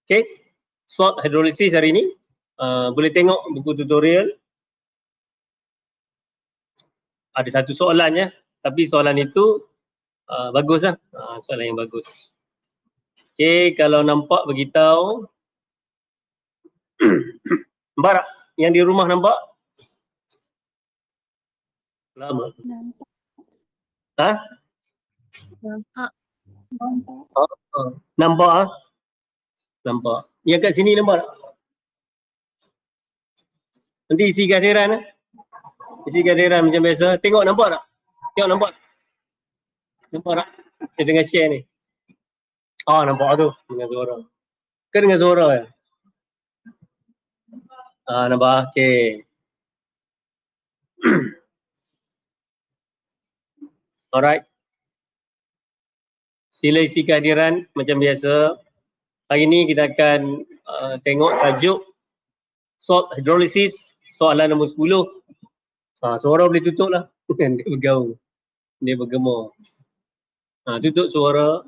Okay, salt hydrolysis hari ni boleh tengok buku tutorial. Ada satu soalan ya, tapi soalan itu bagus lah, soalan yang bagus. Okay, kalau nampak beritahu. Nampak tak? Yang di rumah nampak? Lama. Nampak. Ha? Nampak. Nampak ah? Nampak. Yang kat sini nampak tak? Nanti isi kehadiran isi kehadiran macam biasa. Tengok nampak tak? Tengok nampak tak? Nampak tak? Saya tengah share ni. Nampak tu dengan suara. Ke dengan suara ya? Nampak. Okay. Alright. Sila isi kehadiran macam biasa. Hari ni kita akan tengok tajuk salt hydrolysis, soalan nombor 10. Suara boleh tutup lah. Dia bergaul. Dia bergema. Tutup suara.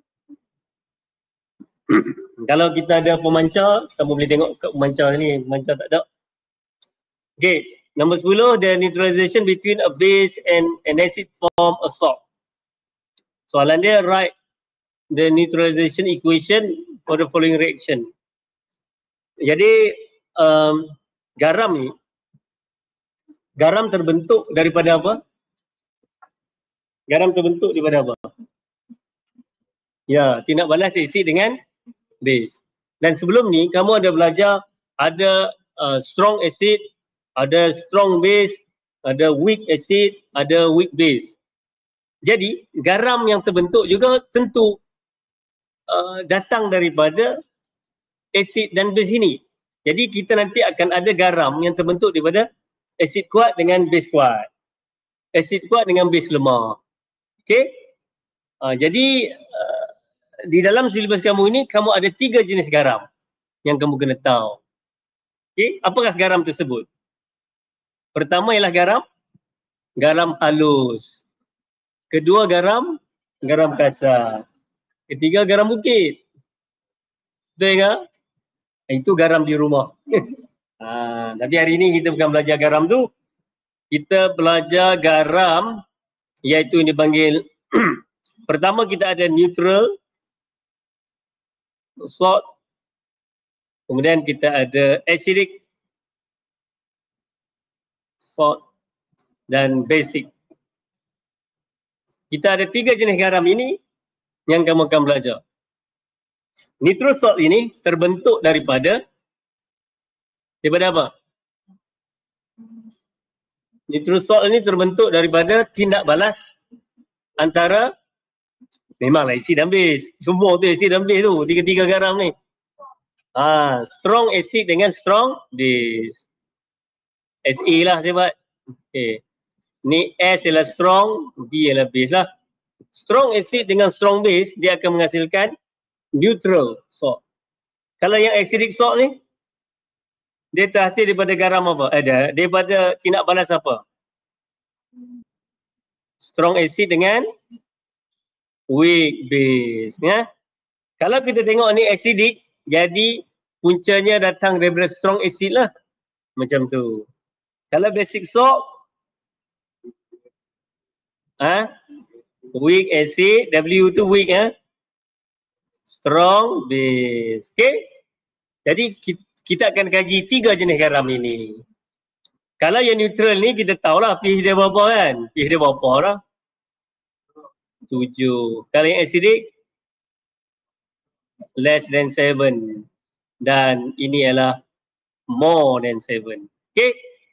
Kalau kita ada pemancar, kamu boleh tengok kat pemancar ni. Pemancar tak ada. Okay. Nombor 10, the neutralization between a base and an acid form a salt. Soalan dia, write the neutralization equation for the following reaction. Jadi garam ni, garam terbentuk daripada apa? Garam terbentuk daripada apa? Ya, tindak balas asid dengan base. Dan sebelum ni kamu ada belajar ada strong acid, ada strong base, ada weak acid, ada weak base. Jadi garam yang terbentuk juga tentu datang daripada acid dan base ini. Jadi kita nanti akan ada garam yang terbentuk daripada acid kuat dengan base kuat, acid kuat dengan base lemah. Okey. Jadi di dalam silibus kamu ini kamu ada 3 jenis garam yang kamu kena tahu. Okey, apakah garam tersebut? Pertama ialah garam halus. Kedua garam kasar. Ketiga garam bukit. Betul ke? Itu garam di rumah. Tapi hari ini kita bukan belajar garam tu. Kita belajar garam iaitu yang dipanggil pertama kita ada neutral salt. Kemudian kita ada acidic salt dan basic. Kita ada 3 jenis garam ini yang kamu akan belajar. Neutral salt ini terbentuk daripada apa? Neutral salt ini terbentuk daripada tindak balas antara memanglah acid dan base. Semua tu acid dan base tu, 3 garam ni. Strong acid dengan strong base. SA lah saya buat. Okay. Ni S ialah strong, B ialah base lah. Strong acid dengan strong base, dia akan menghasilkan neutral salt. Kalau yang acidic salt ni, dia terhasil daripada garam apa? Daripada tindak balas apa? Strong acid dengan weak base. Ya? Kalau kita tengok ni acidic, jadi puncanya datang daripada strong acid lah. Macam tu. Kalau basic salt, weak acid, W tu weak strong base. Okay? Jadi kita akan kaji 3 jenis garam ini. Kalau yang neutral ni kita tahulah pH dia berapa kan? pH dia berapa lah? 7. Kalau yang acidic, less than 7. Dan ini adalah more than 7. Okay?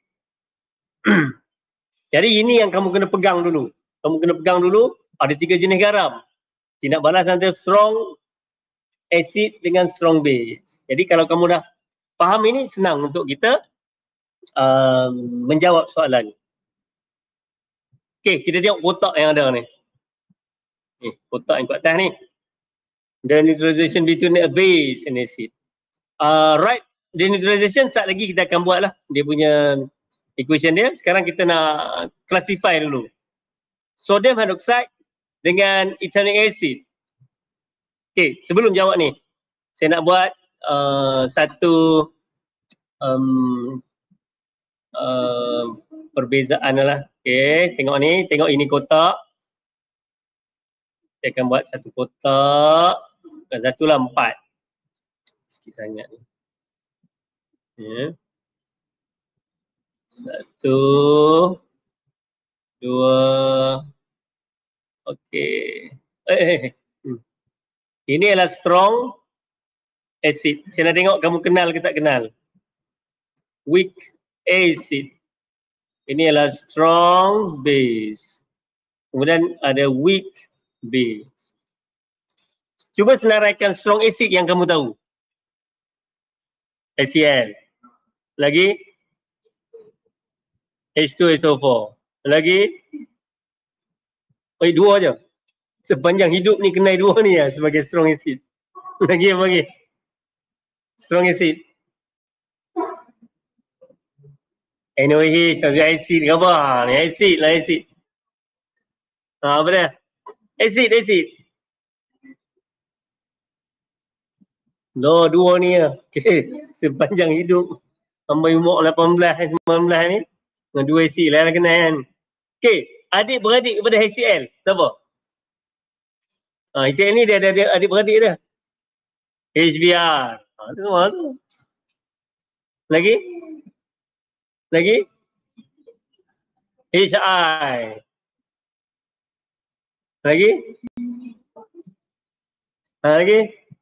Jadi ini yang kamu kena pegang dulu. Kamu kena pegang dulu, ada 3 jenis garam. Tindak balas antara strong acid dengan strong base. Jadi kalau kamu dah faham ini, senang untuk kita menjawab soalan. Okey, kita tengok kotak yang ada ni. Kotak yang kat atas ni. The neutralization between a base and acid. Right, the neutralization saat lagi kita akan buat lah. Dia punya equation dia. Sekarang kita nak classify dulu. Sodium hydroxide dengan ethanic acid. Okey, sebelum jawab ni, saya nak buat satu perbezaan lah. Okey, tengok ni, tengok ini kotak. Saya akan buat satu kotak. Bukan satu lah, 4. Sikit sangat ni. Ya. 1, 2. Okey. Ini adalah strong acid. Saya nak tengok kamu kenal ke tak kenal. Weak acid. Ini adalah strong base. Kemudian ada weak base. Cuba senaraikan strong acid yang kamu tahu. HCl. Lagi? H2SO4. Lagi? Oh, 2 je. Sepanjang hidup ni kenal 2 ni lah sebagai strong acid. Lagi apa lagi? Strong acid. NOH, acid ke apa? Ni acid lah acid. Apa dia? Acid. No, 2 ni lah. Okay. Sepanjang hidup sampai umur 18, 19 ni. Dengan 2 acid lah kenal kan. Okay. Adik-beradik kepada HCl. Siapa? HCl ni dia ada adik-beradik dia. HBr. Tu semua tu. Lagi? HI. Lagi? Lagi?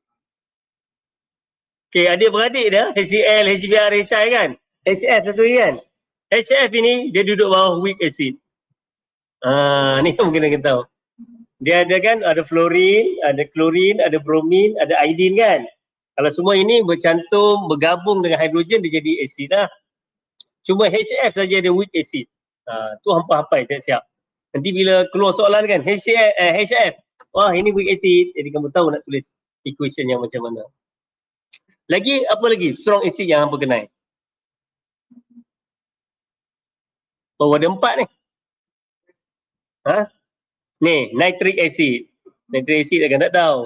Okay, adik-beradik dia. HCl, HBr, HI kan? HF satu lagi kan? HF ini dia duduk bawah weak acid. Ni kamu kena tahu. Dia ada kan, ada fluorin, ada klorin, ada bromin, ada iodin kan. Kalau semua ini bercantum, bergabung dengan hidrogen, dia jadi asid lah. Cuma HF saja ada weak acid. Tu hampa hafal siap-siap. Nanti bila keluar soalan kan, HF. Wah, ini weak acid. Jadi kamu tahu nak tulis equation yang macam mana. Lagi, apa lagi? Strong acid yang hampa kenal. Oh, ada 4 ni. Ni, nitric acid. Nitric acid akan tak tahu.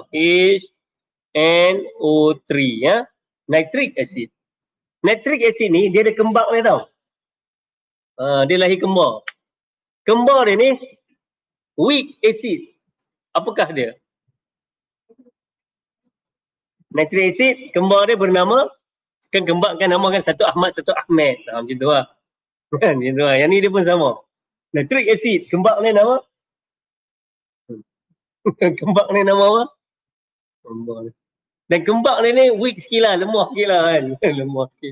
HNO3 ya. Nitric acid. Nitric acid ni dia ada kembar dia tahu. Dia lahir kembar. Kembar dia ni weak acid. Apakah dia? Nitric acid kembar dia bernama kembarkan namakan satu Ahmad, satu Ahmed. Macam tu lah. Macam tu lah. Yang ni dia pun sama. Nitric acid kembar dia nama kembang ni nama apa? Kembang ni. Dan kembang ni weak sikit lah, lemah sikit lah kan. Lemah sikit.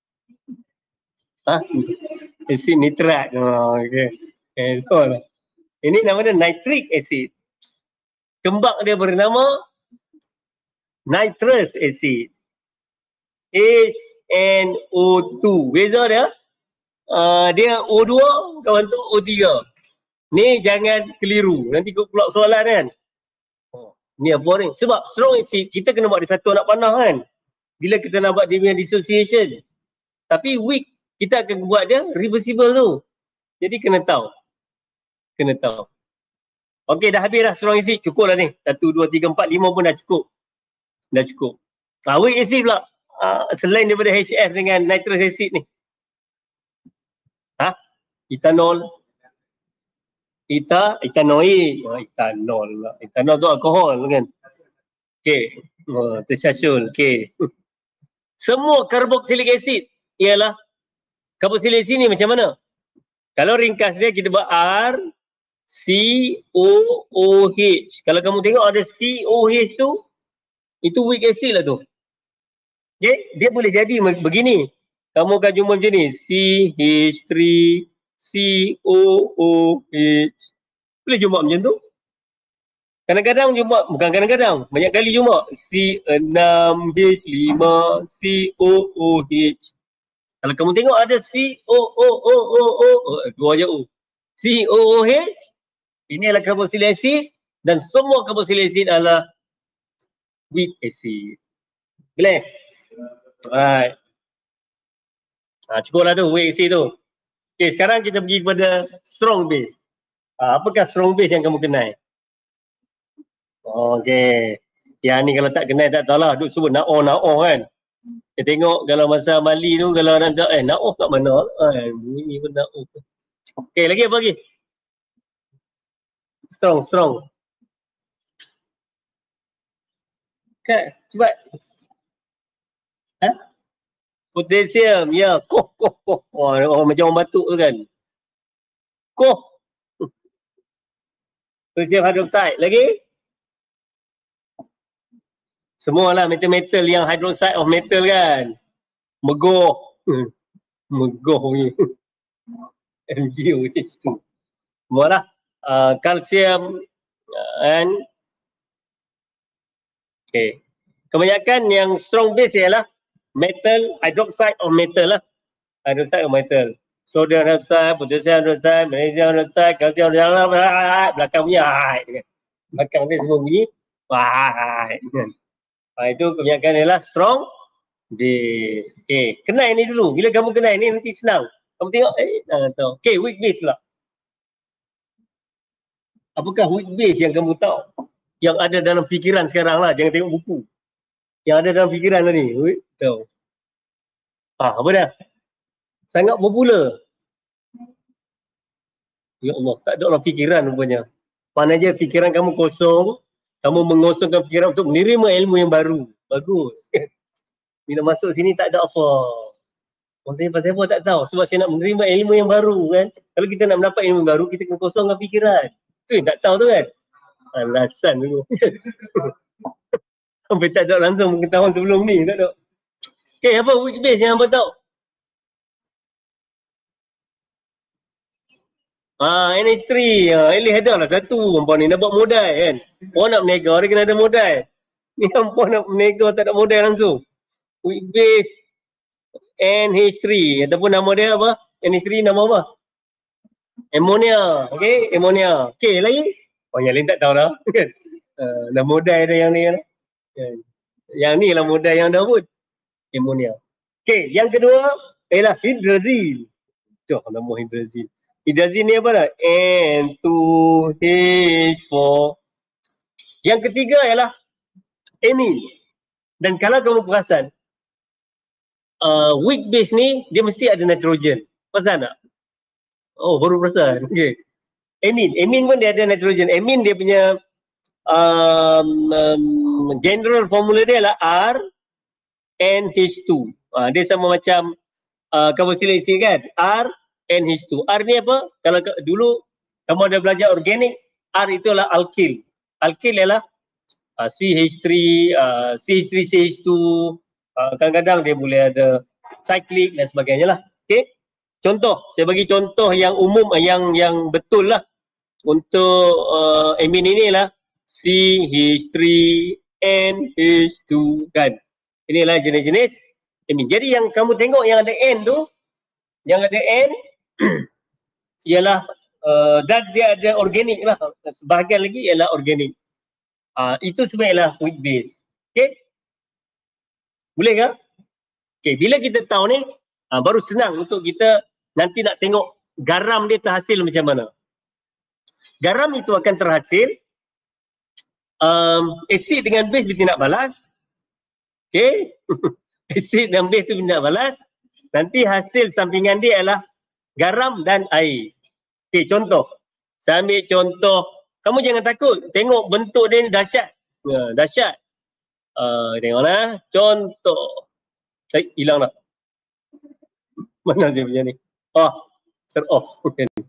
Acid nitrat. Okay. So, ini nama dia nitric acid. Kembang dia bernama nitrous acid. HNO2. Beza dia, dia O2, kawan tu O3. Ni jangan keliru. Nanti pula soalan kan. Ni apa ni? Sebab strong acid kita kena buat dia satu anak panah kan. Bila kita nak buat dia punya dissociation. Tapi weak kita akan buat dia reversible tu. Jadi kena tahu. Okey, dah habis dah strong acid. Cukup lah ni. 1, 2, 3, 4, 5 pun dah cukup. Weak acid pula. Selain daripada HF dengan nitrous acid ni. Etanol. Etanoid. Etanol lah. Etanol tu alkohol kan. Okey. Tersasul. Okey. Semua carboxylic acid ialah carboxylic acid ni macam mana? Kalau ringkas dia kita buat R COOH. Kalau kamu tengok ada COH tu, itu weak acid lah tu. Okey, dia boleh jadi begini. Kamu akan jumpa macam ni, CH3 COOH. Boleh jumpa macam tu. Kadang-kadang jumpa, bukan kadang-kadang, banyak kali jumpa C6H5 COOH. Kalau kamu tengok ada COOH, dua je O. COOH, ini adalah carboxylic acid dan semua carboxylic acid adalah weak acid. Boleh? Alright. Cukuplah tu, weak acid tu. Okay, sekarang kita pergi kepada strong base. Apakah strong base yang kamu kenal? Okay. Yang ni kalau tak kenal tak tahulah. Duk sebut na'oh kan. Dia tengok kalau masa Mali tu kalau orang tak na'oh kat mana? Bunyi pun na'oh. Okey, lagi apa lagi? Strong. Kan, cepat. Potasium, ya. Koh. Macam orang batuk tu kan. Koh. Potasium hydroxide. Lagi? Semualah metal-metal yang hydroxide of metal kan. Megoh. Megoh ni. MgOH2. Semualah. Kalsium and okay. Kebanyakan yang strong base ialah metal, hydroxide of metal lah. Hydroxide of metal. Sodium hydroxide, potassium hydroxide, magnesium hydroxide, calcium hydroxide, belakang bunyi kan. Belakang dia semua bunyi kan. Itu kebanyakan ialah strong base. Okay, kenal ni dulu. Bila kamu kenal ni nanti senang. Kamu tengok tahu. Okay, weak base pula. Apakah weak base yang kamu tahu? Yang ada dalam fikiran sekarang lah. Jangan tengok buku. Yang ada dalam fikiran lah ni. Tahu. Apa dah? Sangat popular. Ya Allah, tak ada dalam fikiran rupanya. Mana je fikiran kamu kosong, kamu mengosongkan fikiran untuk menerima ilmu yang baru. Bagus. Bila masuk sini tak ada apa. Orang tanya pasal apa tak tahu. Sebab saya nak menerima ilmu yang baru kan. Kalau kita nak mendapat ilmu baru, kita kena kosongkan fikiran. Tu yang tak tahu tu kan. Alasan dulu. Sampai tak ada langsung pengetahuan sebelum ni. Tak ada. Okay, apa weak base yang apa tahu? NH3. Elih ada lah satu. Perempuan ni nak buat modal kan. Orang nak menega, dia kena ada modal. Ni perempuan nak menega tak ada modal langsung. Weak base NH3 ataupun nama dia apa? NH3 nama apa? Ammonia. Okay, ammonia. Okay, lagi? Yang lain tak tahu dah. Dah modal dah yang ni kan. Yang ni lah modal yang dah pun. Ammonia. Okay, yang kedua ialah hydrazine. Tuh, nama hydrazine. Hydrazine ni apa dah? N2H4. Yang ketiga ialah amine. Dan kalau kamu perasan, weak base ni dia mesti ada nitrogen. Perasan tak? Oh, baru perasan. Okay. Amine pun dia ada nitrogen. Amine dia punya general formula dia adalah RNH2. Dia sama macam carboxylic acid kan? RNH2. R ni apa? Kalau dulu kamu ada belajar organik, R itu adalah alkyl. Alkyl ialah CH3, CH3CH2, kadang-kadang dia boleh ada cyclic dan sebagainya lah. Okay? Contoh, saya bagi contoh yang umum, yang betul lah untuk amine ini lah CH3NH2 kan. Inilah jenis-jenis amine. Jadi yang kamu tengok yang ada N tu, yang ada N ialah dan dia ada organik lah. Sebahagian lagi ialah organik. Itu semua ialah weak base. Okay? Boleh ke? Okay, bila kita tahu ni, baru senang untuk kita nanti nak tengok garam dia terhasil macam mana. Garam itu akan terhasil asid dengan base dia tidak balas. Okay? Asid dan base tu tidak balas. Nanti hasil sampingan dia ialah garam dan air. Okay, contoh. Saya ambil contoh. Kamu jangan takut. Tengok bentuk dia ni dahsyat. Dahsyat. Tengoklah. Contoh. Hilang dah. Mana dia punya ni? Ter-off.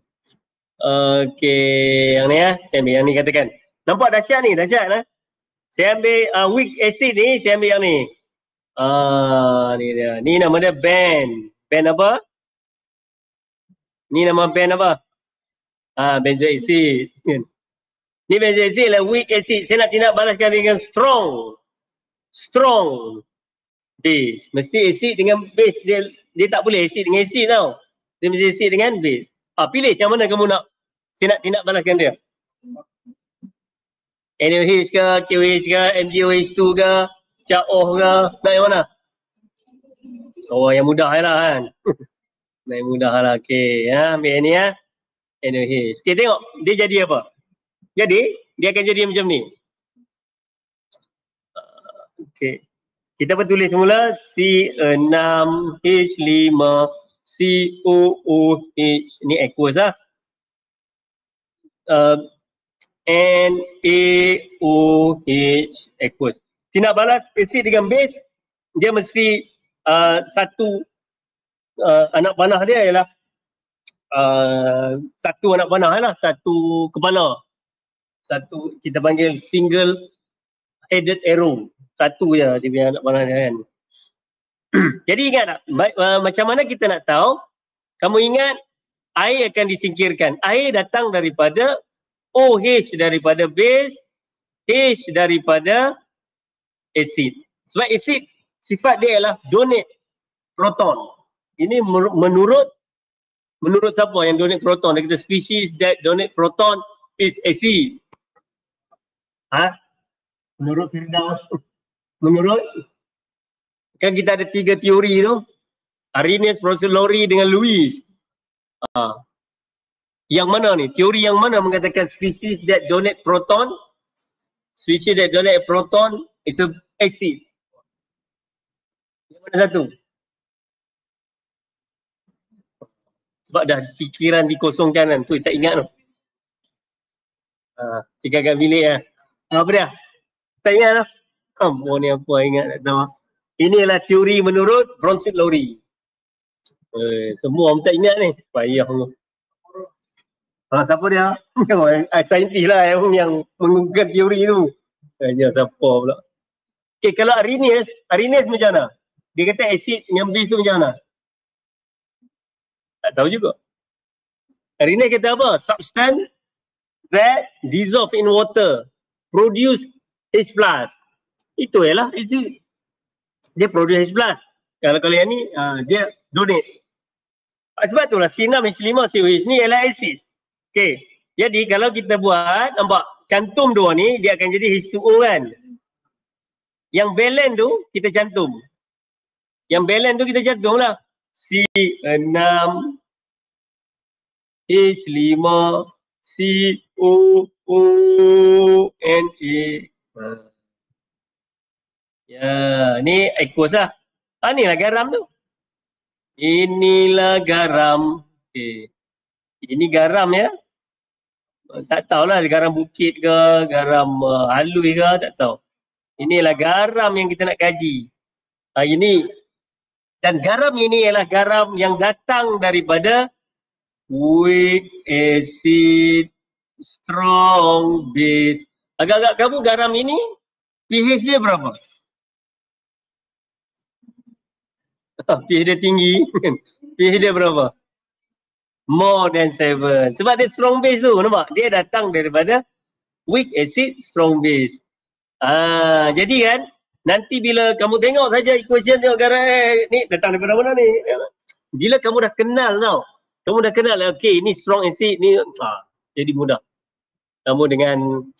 Okay. Yang ni saya ambil yang ni katakan. Nampak dahsyat ni? Dahsyat lah. Saya ambil weak acid ni. Saya ambil yang ni. Ni dia. Ni nama dia band. Band apa? Ni nama band apa? Benzoic acid. Ni benzoic acid lah, weak acid. Saya nak tindak balaskan dengan strong base. Mesti acid dengan base. Dia tak boleh acid dengan acid tau. Dia mesti acid dengan base. Pilih yang mana kamu nak. Saya nak tindak balaskan dia. NaOH ke, KOH ke, MgOH2 ke, CaOH ke. Nak yang mana? Yang mudah lah kan. Yang mudah lah. Okay. Ambil ni ya. NaOH. Okay, tengok. Dia jadi apa? Jadi, dia akan jadi macam ni. Okey. Kita tulis semula C6H5COOH. Ni aqueous lah. NaOH aqueous. Si nak balas asid dengan base, dia mesti satu anak panah dia ialah satu anak panah lah, satu kepala. Satu kita panggil single headed arrow. Satu je dia punya anak panah dia kan. Jadi ingat tak, macam mana kita nak tahu? Kamu ingat air akan disingkirkan. Air datang daripada OH daripada base, H daripada asid. Sebab asid sifat dia ialah donate proton. Ini menurut siapa yang donate proton? Dia kata species that donate proton is acid. Menurut Firdaus. Menurut, kan kita ada 3 teori tu. Arrhenius, Lowry dengan Lewis. Yang mana ni? Teori yang mana mengatakan species that donate proton? Species that donate proton is a acid. Yang mana satu? Sebab dah fikiran dikosongkan kan. Tu tak ingat tu. Cakap kat bilik lah. Apa dia? Tak ingat lah. Ni apa ingat tak tahu. Inilah teori menurut Bronsted Lowry. Semua orang tak ingat ni. Payah tu. Siapa dia? Saintis lah yang menggunakan teori tu. Siapa pula. Okay, kalau Arrhenius macam mana? Dia kata asid dengan base tu macam mana? Tak tahu juga. Arrhenius kata apa? Substance that dissolve in water produce H+. Itu ialah acid. Dia produce H+. Kalau yang ni dia donate. Sebab itulah C6H5COH ni ialah acid. Okey. Jadi kalau kita buat, nampak cantum dua ni dia akan jadi H2O kan. Yang balance tu kita cantum. Yang balance tu kita cantum lah. C6H5COONA. Ya, ni aqueous lah. Inilah garam tu. Inilah garam. Okay. Ini garam ya. Tak tahulah garam bukit ke, garam halus ke, tak tahu. Inilah garam yang kita nak kaji. Ini. Dan garam ini ialah garam yang datang daripada weak acid, strong base. Agak-agak kamu garam ini pH dia berapa? pH dia tinggi. pH dia berapa? More than 7. Sebab dia strong base tu, nampak? Dia datang daripada weak acid, strong base. Jadi kan, nanti bila kamu tengok saja equation tengok garam ni datang daripada mana ni? Bila kamu dah kenal tau. Kamu dah kenal, okay, ni strong acid ni, jadi mudah. Kamu dengan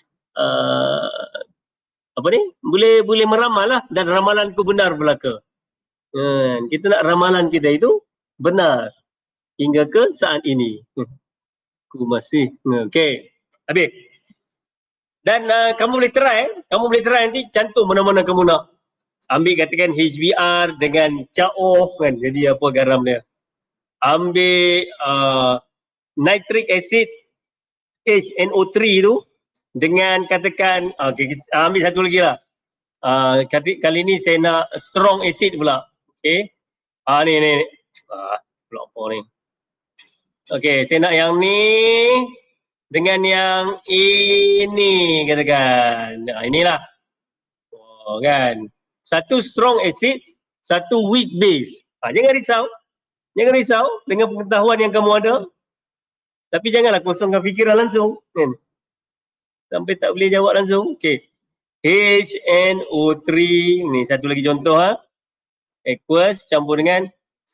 apa ni? Boleh meramal lah, dan ramalanku benar belaka. Kita nak ramalan kita itu benar hingga ke saat ini. Aku masih. Okay. Habis. Dan kamu boleh try nanti cantum mana-mana kamu nak. Ambil katakan HBr dengan CaO kan, jadi apa garam dia. Ambil nitric acid HNO3 tu dengan katakan ambil satu lagi lah. Kali ni saya nak strong acid pula. Okay. Ni. Pula apa ni. Okay, saya nak yang ni dengan yang ini katakan. Inilah. Kan. Satu strong acid, satu weak base. Jangan risau. Jangan risau dengan pengetahuan yang kamu ada. Tapi janganlah kosongkan fikiran langsung. Kan? Sampai tak boleh jawab langsung. Okay. HNO3. Ni satu lagi contoh. Aqueous campur dengan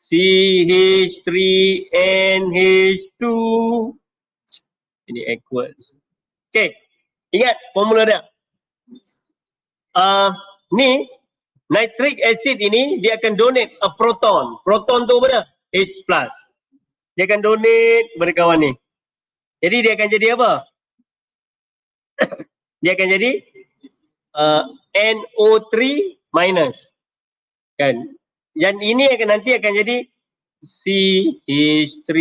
CH3NH2. Ini aqueous. Okay. Ingat formula dia. Ni nitric acid ini dia akan donate a proton. Proton tu apa dia? H+. Dia akan donate kepada kawan ni. Jadi dia akan jadi apa? Dia akan jadi NO3 minus. Kan? Dan ini nanti akan jadi CH3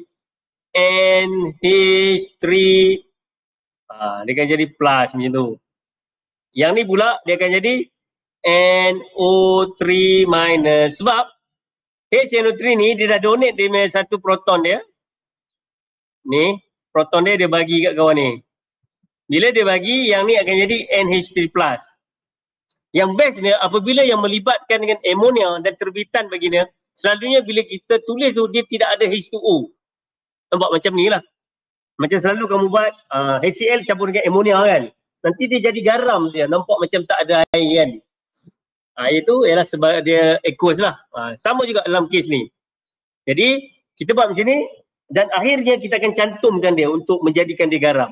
NH3. Dia akan jadi plus macam tu. Yang ni pula dia akan jadi NO3 minus. Sebab HNO3 ni dia dah donate dia punya satu proton dia. Ni, proton dia bagi kat kawan ni. Bila dia bagi, yang ni akan jadi NH3+. Yang best ni, apabila yang melibatkan dengan ammonia dan terbitan baginya, selalunya bila kita tulis tu, dia tidak ada H2O. Nampak macam ni lah. Macam selalu kamu buat HCl campur dengan ammonia kan. Nanti dia jadi garam dia. Nampak macam tak ada air kan. Itu ialah sebab dia aqueous lah. Sama juga dalam kes ni. Jadi, kita buat macam ni. Dan akhirnya kita akan cantumkan dia untuk menjadikan dia garam.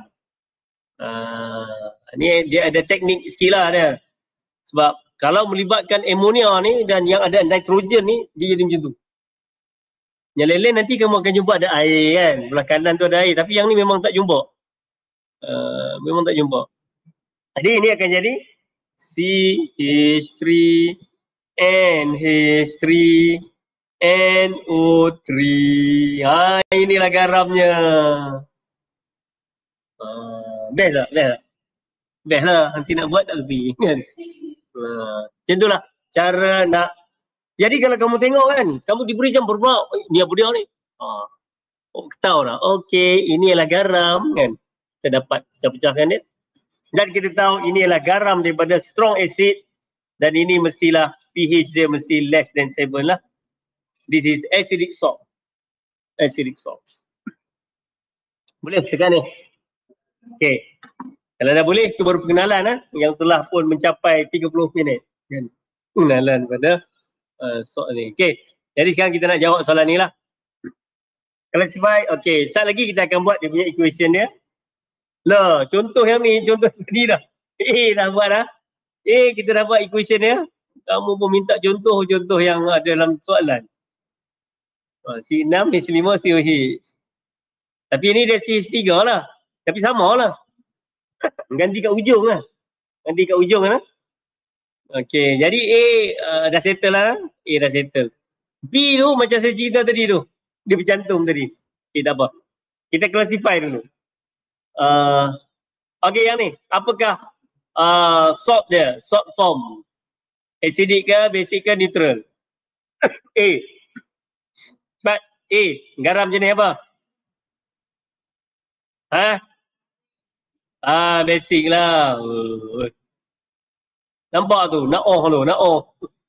Ni dia ada teknik sikit lah dia. Sebab kalau melibatkan ammonia ni dan yang ada nitrogen ni, dia jadi macam tu. Yang lain-lain nanti kamu akan jumpa ada air kan. Belah kanan tu ada air. Tapi yang ni memang tak jumpa. Memang tak jumpa. Jadi ini akan jadi CH3 NH3 NO3. Inilah garamnya. Best tak? Best tak? Best lah. Nanti nak buat tak kerti. Kan? Macam tu lah cara nak. Jadi kalau kamu tengok kan, kamu diberi campur pula. Ni apa dia ni? Tahu dah. Okey, ini adalah garam kan. Kita dapat pecah-pecahkan dia. Dan kita tahu ini adalah garam daripada strong acid. Dan ini mestilah pH dia mesti less than 7 lah. This is acidic salt. Acidic salt. Boleh tekan ni. Okey. Kalau dah boleh, itu baru pengenalan lah. Yang telah pun mencapai 30 minit. Kan? Pengenalan pada soal ni. Okey. Jadi sekarang kita nak jawab soalan ni lah. Classify. Okey. Saat lagi kita akan buat dia punya equation dia. Lah, contoh yang ni, contoh tadi dah. Dah buat dah. Kita dah buat equation dia. Kamu pun minta contoh-contoh yang ada dalam soalan. C6, H5, COH. Tapi ni dia CH3 lah. Tapi sama lah. Ganti kat ujung lah. Ganti kat ujung lah. Okey, jadi A dah settle lah. A dah settle. B tu macam saya cerita tadi tu. Dia bercantum tadi. Tak apa. Kita classify dulu. Okey, yang ni. Apakah salt dia? Salt form. Acidic ke, basic ke, neutral? A. But A. Garam jenis apa? Basic lah. Nampak tu, NaOH tu, NaOH.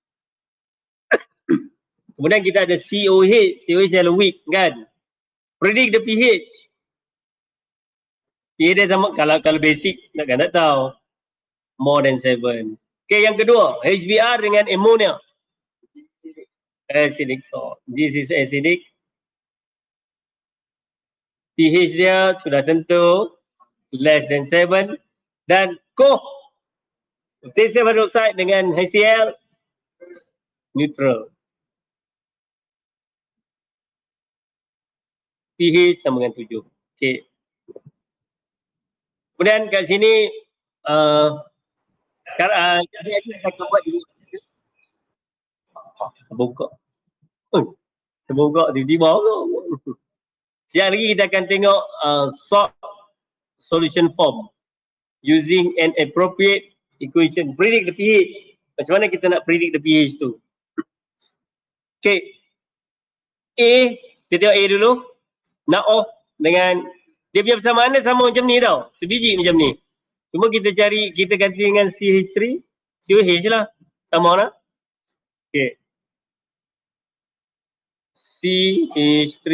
Kemudian kita ada COH, COH adalah weak kan. Predict the pH. pH dia sama, kalau basic takkan tak tahu. More than 7. Okay, yang kedua, HBr dengan ammonia. Acidic salt. This is acidic. pH dia sudah tentu less than 7. Dan potassium hydroxide dengan HCl neutral. pH sama dengan 7. Okey. Kemudian kat sini sekarang kita akan buat dulu. Buka. Buka tiba-tiba tu. Sekejap lagi kita akan tengok salt solution form using an appropriate equation. Predict the pH. Macam mana kita nak predict the pH tu? Okay. A, kita tengok A dulu. NaOH dengan dia punya persamaan dia sama macam ni tau. Sebiji macam ni. Cuma kita cari, kita ganti dengan CH3, COH lah. Sama lah. Okay. CH3,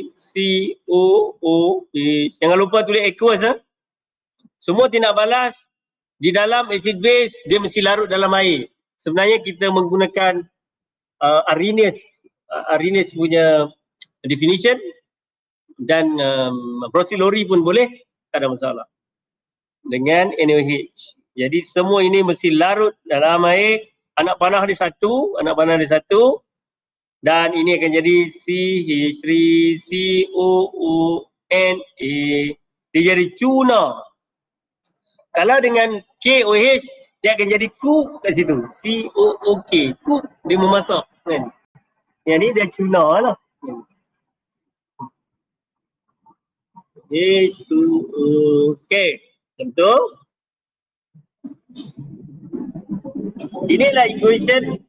COOH. Jangan lupa tulis aqueous lah. Semua tindak balas di dalam acid base, dia mesti larut dalam air. Sebenarnya kita menggunakan Arrhenius punya definition. Dan Brocellori pun boleh, tak ada masalah. Dengan NaOH. Jadi semua ini mesti larut dalam air. Anak panah dia satu. Dan ini akan jadi CH3COONA. Dia jadi tuna. Kalau dengan KOH, dia akan jadi cook kat situ. C-O-O-K. Cook, dia memasak kan. Yang ni dia tuna lah. H2O-K. Betul? Inilah equation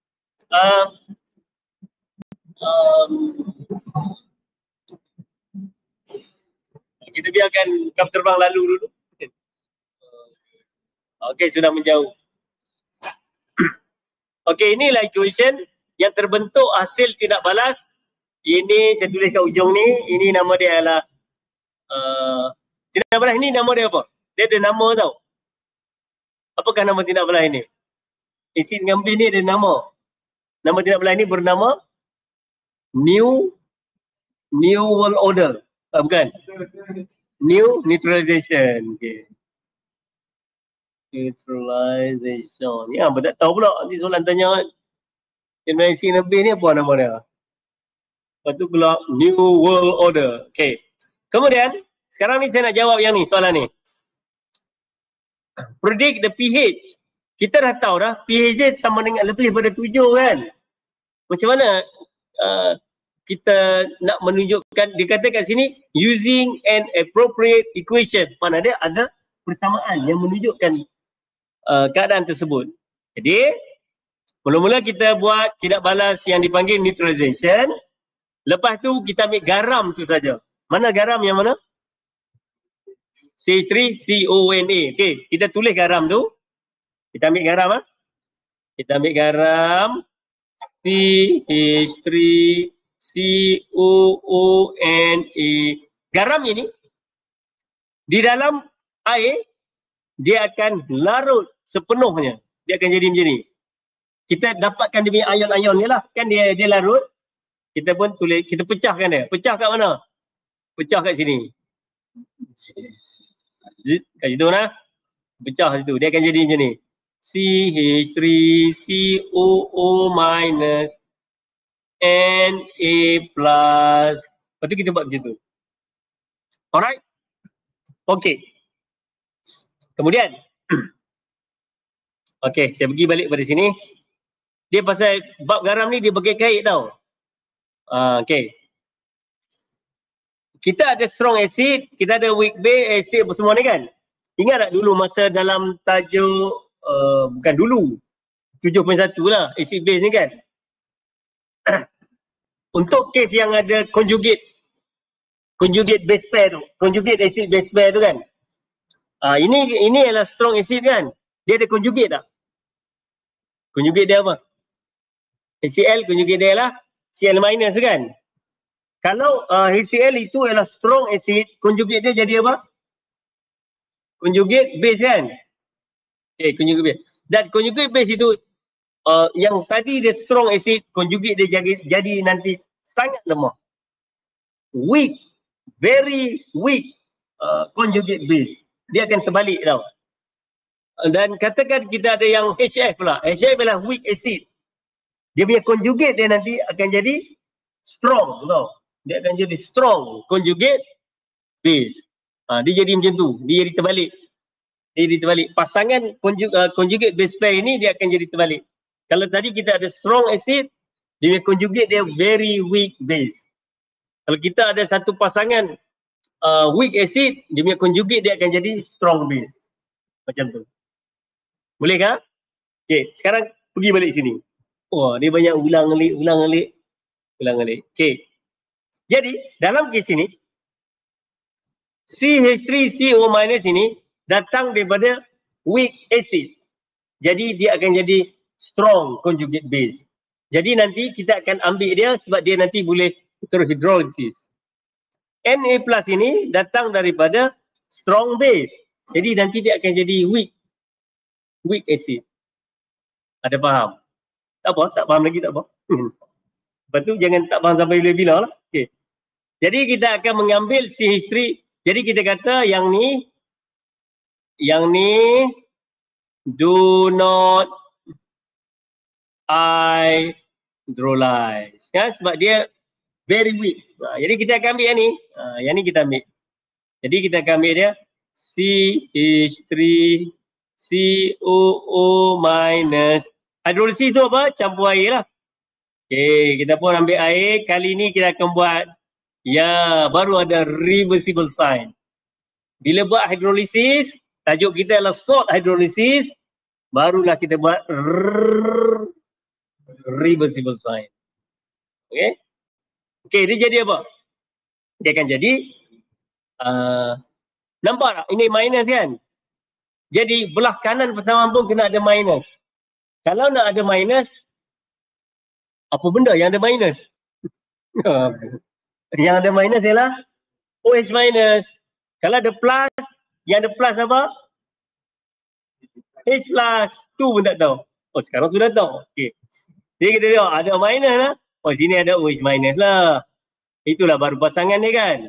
kita biarkan kapal terbang lalu dulu. Okey, sudah menjauh. Okey, inilah equation yang terbentuk hasil tidak balas. Ini saya tulis kat ujung ni. Ini nama dia adalah tidak balas ni nama dia apa? Dia ada nama tau. Apakah nama tidak balas ini? Asid dengan base ni ada nama. Nama tidak balas ni bernama New World Order. Bukan. New Neutralization. Okay. Neutralization. Ya, apa tak tahu pula. Nanti soalan tanya asid dengan base ni apa nama dia? Lepas tu keluar New World Order. Okay. Kemudian, sekarang ni saya nak jawab yang ni, soalan ni. Predict the pH. Kita dah tahu dah, pH dia sama dengan lebih daripada 7 kan. Macam mana kita nak menunjukkan, dia kata kat sini, using an appropriate equation. Mana dia ada persamaan yang menunjukkan keadaan tersebut. Jadi, mula-mula kita buat tidak balas yang dipanggil neutralization. Lepas tu kita ambil garam tu saja. Mana garam yang mana? CH3CONA. Okey, kita tulis garam tu. Kita ambil garam ah. Kita ambil garam CH3COONA. Garam ini di dalam air dia akan larut sepenuhnya. Dia akan jadi macam ni. Kita dapatkan dia punya ion-ion ni lah. Kan dia larut. Kita pun tulis, kita pecahkan dia. Pecah kat mana? Pecah kat sini. Kat situ lah. Pecah kat situ. Dia akan jadi macam ni. CH3COO minus Na plus. Lepas tu kita buat macam tu. Alright? Okay. Kemudian. Okay, saya pergi balik pada sini. Dia pasal bab garam ni dia bagai kait tau. Okay. Kita ada strong acid, kita ada weak base, acid apa semua ni kan. Ingat tak dulu masa dalam tajuk, bukan dulu, 7.1 lah, acid base ni kan. Untuk kes yang ada conjugate base pair tu, conjugate acid base pair tu kan. Ini adalah strong acid kan. Dia ada conjugate tak? Conjugate dia apa? HCl conjugate dia lah Cl minus kan. Kalau HCl itu adalah strong acid, conjugate dia jadi apa? Conjugate base kan? Okay, conjugate base. Dan conjugate base itu yang tadi dia strong acid, conjugate dia jadi nanti sangat lemah. Weak, very weak conjugate base. Dia akan terbalik tau. Dan katakan kita ada yang HF lah. HF adalah weak acid. Dia punya conjugate dia nanti akan jadi strong tau. Dia akan jadi strong conjugate base. Dia jadi macam tu. Dia jadi terbalik. Dia jadi terbalik. Pasangan conjugate base pair ini dia akan jadi terbalik. Kalau tadi kita ada strong acid, dia punya conjugate dia very weak base. Kalau kita ada satu pasangan weak acid, dia punya conjugate dia akan jadi strong base. Macam tu. Boleh kah? Okay, sekarang pergi balik sini. Wah, dia banyak ulang-alik. Okay. Jadi, dalam kes ini, CH3CO minus ini datang daripada weak acid. Jadi, dia akan jadi strong conjugate base. Jadi, nanti kita akan ambil dia sebab dia nanti boleh hydrolysis. Na plus ini datang daripada strong base. Jadi, nanti dia akan jadi weak acid. Ada faham? Tak apa, tak faham lagi tak apa. Lepas tu jangan tak faham sampai bila-bila lah. Okay. Jadi kita akan mengambil CH3. Jadi kita kata yang ni do not hydrolyze. Ya, sebab dia very weak. Jadi kita akan ambil yang ni. Yang ni kita ambil. Jadi kita akan ambil dia CH3 COO minus. Hidrolisis tu apa? Campur air lah. Okay, kita pun ambil air. Kali ni kita akan buat, ya, baru ada reversible sign. Bila buat hidrolisis, tajuk kita adalah salt hydrolysis, barulah kita buat reversible sign. Okay? Okay, dia jadi apa? Dia akan jadi, nampak tak? Ini minus kan? Jadi belah kanan persamaan pun kena ada minus. Kalau nak ada minus, apa benda yang ada minus? Yang ada minus ialah OH minus. Kalau ada plus, yang ada plus apa? H plus. Tu pun tak tahu. Oh, sekarang sudah tahu. Okay. Jadi kita tengok ada minus lah. Oh, sini ada OH minus lah. Itulah baru pasangan ni kan.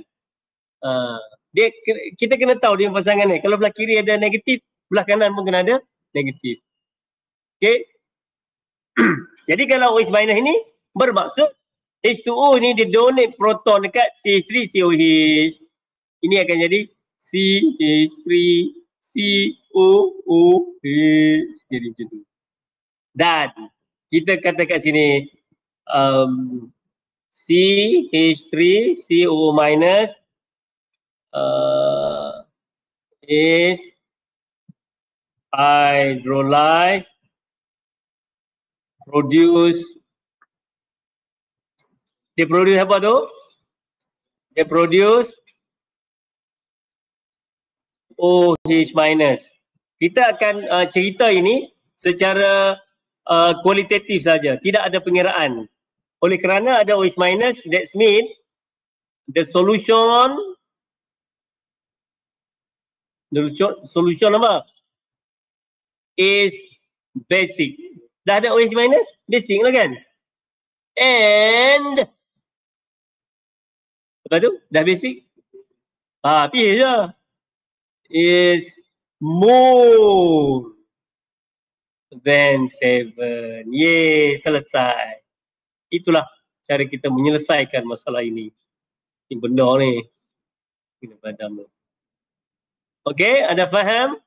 Kita kena tahu dia pasangan ni. Kalau belah kiri ada negatif, belah kanan pun kena ada negatif. Okay. Jadi kalau OH minus ini bermaksud H2O ni dia donate proton dekat CH3 COH. Ini akan jadi CH3 COOH. Jadi macam tu. Dan kita kata kat sini CH3 COO minus is hydrolyzed, dia produce apa tu? Dia produce OH minus. Kita akan cerita ini secara kualitatif saja, tidak ada pengiraan. Oleh kerana ada OH minus, that means the solution apa? Is basic. Dah ada OH minus, basic lah kan? And lepas tu dah basic. Pilih je. Is more than 7. Yeay, selesai. Itulah cara kita menyelesaikan masalah ini. Ini benda ni. Kena padam tu. Okey, ada faham?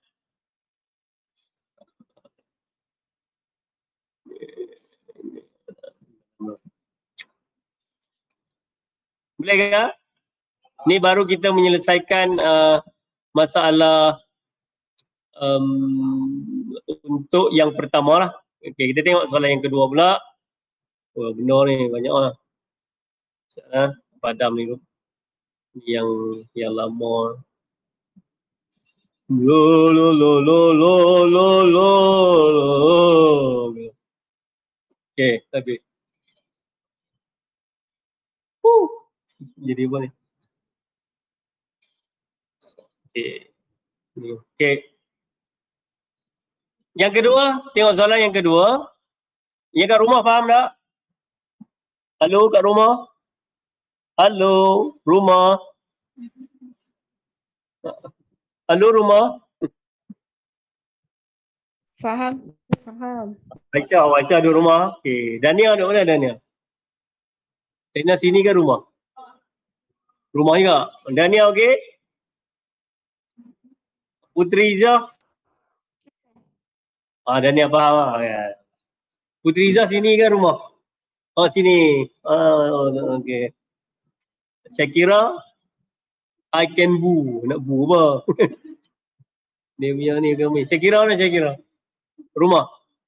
Boleh ke? Ni baru kita menyelesaikan masalah untuk yang pertama lah. Okay, kita tengok soalan yang kedua pula. Oh, benar ni banyak lah. Padam ni tu. Yang lama. Okay, habis. Jadi apa ni? Okay. Yang kedua, tengok soalan yang kedua. Yang kat rumah faham tak? Halo kat rumah? Halo, rumah? Halo rumah? Faham. Aisyah ada rumah. Okay. Dania ada mana Dania? Dania sini ke rumah? Rumah juga. Dania okey? Putri Izzah? Dania faham lah. Ya. Putri Izzah sini ke rumah? Oh sini. Okey. Syakira? I can boo. Nak boo apa? Dia punya ni kami. Syakira mana Syakira? Rumah?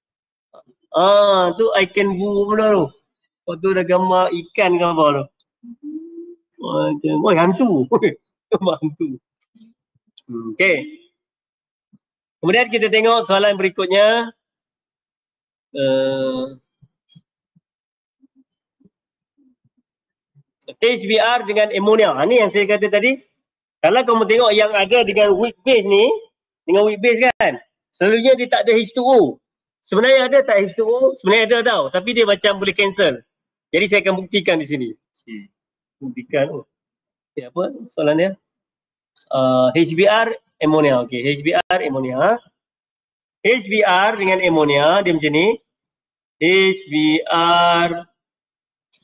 Tu I can boo benda tu. Lepas tu ada gambar ikan ke apa tu. Oh, hantu. Gambar hantu. Okey. Kemudian kita tengok soalan berikutnya. HBr dengan ammonia. Ni yang saya kata tadi. Kalau kamu tengok yang ada dengan weak base ni, dengan weak base kan, selalunya dia tak ada H2O. Sebenarnya ada tak H2O? Sebenarnya ada tau. Tapi dia macam boleh cancel. Jadi saya akan buktikan di sini. Buktikan. Okay, apa soalan dia? HBr, ammonia. Okay, HBr, ammonia. HBr dengan ammonia, dia macam ni. HBr,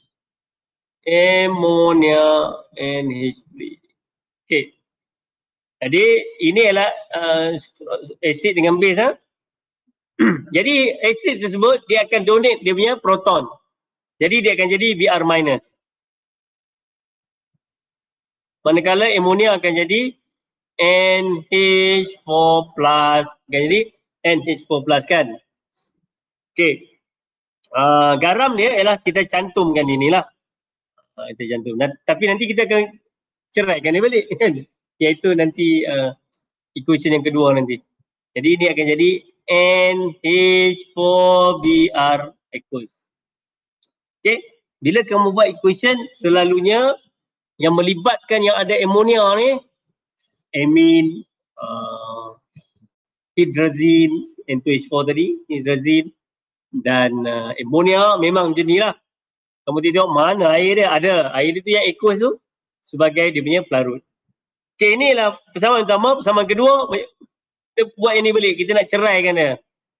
ammonia, NH3. Okay. Jadi ini adalah acid dengan base. Jadi acid tersebut dia akan donate dia punya proton. Jadi dia akan jadi Br minus. Manakala amonia akan jadi NH4 plus. Akan jadi NH4 plus kan. Okey. Garam dia ialah kita cantumkan inilah. Kita cantum. Tapi nanti kita akan ceraikan dia balik kan. Iaitu nanti equation yang kedua nanti. Jadi ini akan jadi NH4Br aqueous. Okey. Bila kamu buat equation selalunya yang melibatkan yang ada amonia ni amine, hydrazine, N2H4 tadi, hydrazine dan amonia memang macam ni lah. Kamu tengok mana air dia ada. Air itu yang aqueous tu sebagai dia punya pelarut. Okey, inilah persamaan pertama. Persamaan kedua, kita buat yang ni balik. Kita nak ceraikan dia.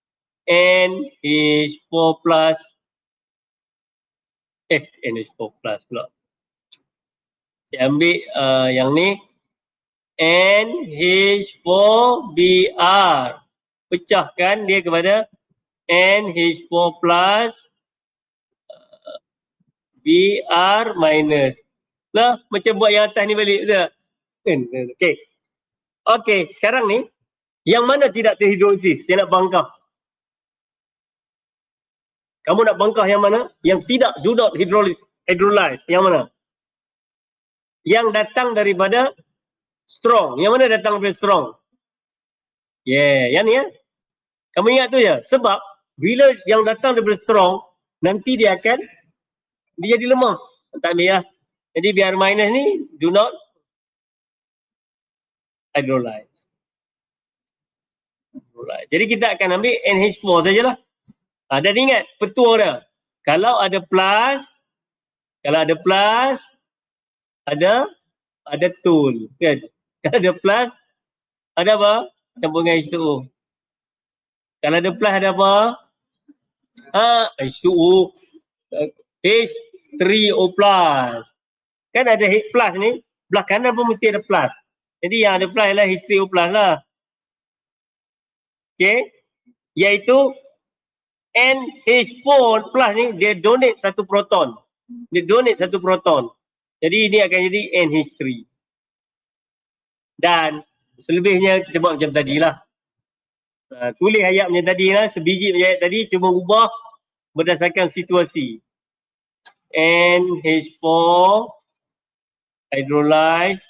NH4 plus. NH4 plus pula. Saya ambil yang ni. NH4Br. Pecahkan dia kepada NH4 plus Br minus. Lah, macam buat yang atas ni balik. Betul? Okey. Okey, sekarang ni yang mana tidak terhidrolisis? Saya nak bangkah. Kamu nak bangkah yang mana? Yang tidak do not hydrolyze. Yang mana? Yang datang daripada strong. Yang mana datang daripada strong? Yang ni ya. Kamu ingat tu ya. Sebab bila yang datang daripada strong, nanti dia akan dia jadi lemah. Tak ambil ya. Jadi Br minus ni do not hydrolyze. Jadi kita akan ambil NH4 sajalah. Dan ingat petua dia. Kalau ada plus, ada tool. Kan? Kalau ada plus, ada apa? Campur dengan H2O. Kalau ada plus ada apa? H2O. H3O plus. Kan ada H plus ni, belah kanan pun mesti ada plus. Jadi yang ada plus ialah H3O plus lah. Okay. Iaitu NH4 plus ni dia donate satu proton. Jadi ini akan jadi NH3. Dan selebihnya kita buat macam tadilah. Tulis ayat macam tadi lah, sebiji ayat tadi cuma ubah berdasarkan situasi. NH4 hydrolyze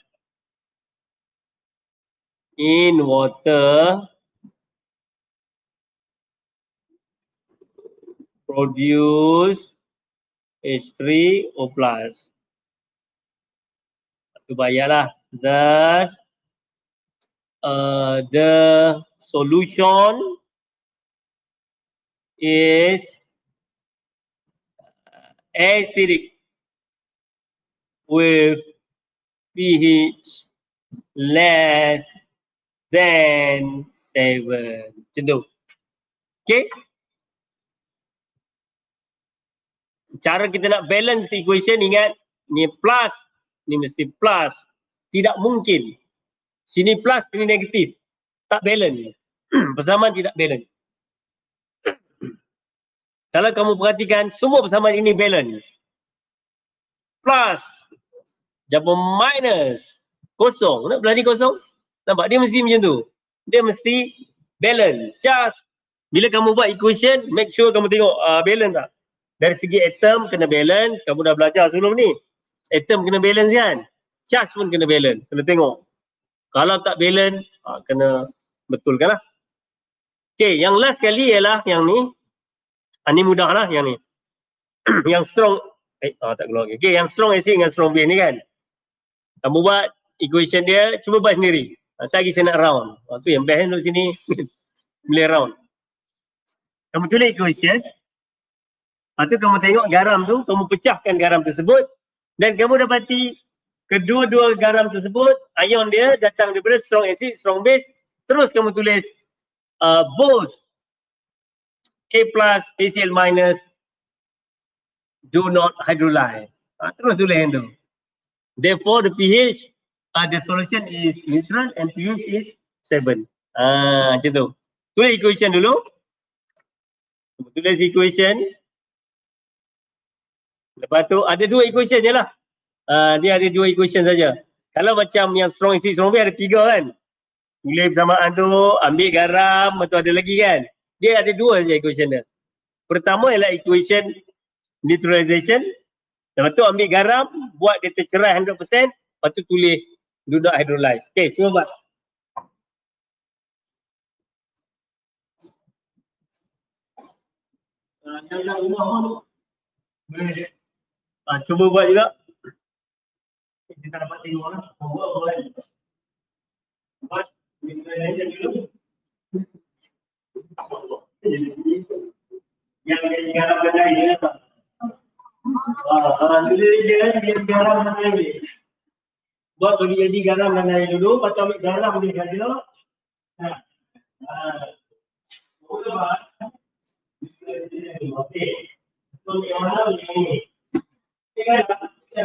in water produce H3O plus. Itu bayarlah. Thus, the solution is acidic with pH less than 7. Macam tu. Okay. Cara kita nak balance equation, ingat ni plus, ni mesti plus. Tidak mungkin. Sini plus, sini negatif. Tak balance. Persamaan tidak balance. Kalau kamu perhatikan, semua persamaan ini balance. Plus, jumpa minus, kosong. Nak berani kosong? Nampak? Dia mesti macam tu. Dia mesti balance. Just, bila kamu buat equation, make sure kamu tengok balance tak? Dari segi atom kena balance. Kamu dah belajar sebelum ni. Atom kena balance kan? Charge pun kena balance. Kena tengok. Kalau tak balance, kena betulkan lah. Okay, yang last kali ialah yang ni. Ni mudah lah yang ni. Yang strong. Tak keluar lagi. Okay, yang strong acid dengan strong base ni kan. Kamu buat equation dia, cuba buat sendiri. Lagi saya nak round. Tu yang best duduk sini. Boleh round. Kamu tulis equation. Lepas tu kamu tengok garam tu, kamu pecahkan garam tersebut. Dan kamu dapati kedua-dua garam tersebut, ion dia datang daripada strong acid, strong base. Terus kamu tulis both K plus, ACl minus do not hydrolyze. Terus tulis yang tu. Therefore the pH The solution is neutral and pH is 7. Macam tu. Tulis equation dulu. Tulis equation. Lepas tu ada 2 equation je lah. Dia ada 2 equation saja. Kalau macam yang strong acid strong base ada 3 kan. Tulis persamaan tu, ambil garam, atau ada lagi kan. Dia ada 2 saja equation dia. Pertama ialah equation neutralization. Lepas tu ambil garam, buat dia tercerai 100%. Lepas tu tulis do not hydrolyze. Okay, cuba buat. Yang rumah pun boleh. Cuba buat juga. Kita dapat tengok lah. Buat neutralization dulu. Yang jadi garam dan air dia tak? Dia garam dan air. Buat bagi jadi garam dan air dulu. Lepas tu ambil garam dia saja. Boleh buat. Okey. So yang mana yang ini? Okey kan?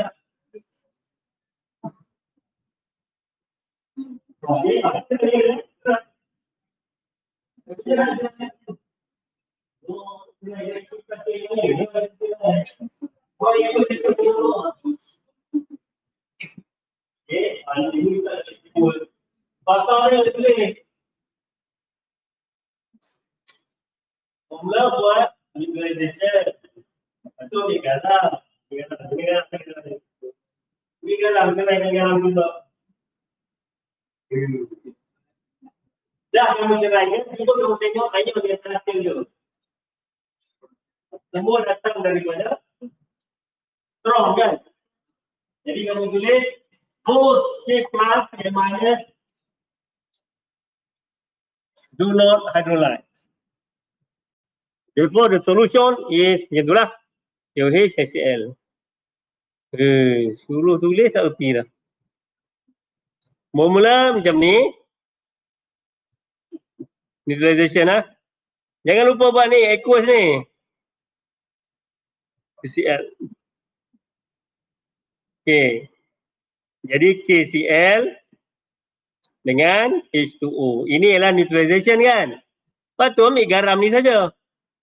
Mula buat neutralization. Itu ambil garam. Ambil garam juga. Dah kamu ceraikan, cuba kamu tengok hanya bagian hasil je. Semua datang daripada strong kan. Jadi kamu tulis both C plus and minus do not hydrolyze. Therefore the solution is macam itulah. OH HCl. Suruh tulis tak erti dah. Mula macam ni. Neutralization lah. Jangan lupa buat ni, aqueous ni. KCl. Okay. Jadi KCl dengan H2O. Ini ialah neutralization kan. Lepas tu ambil garam ni saja.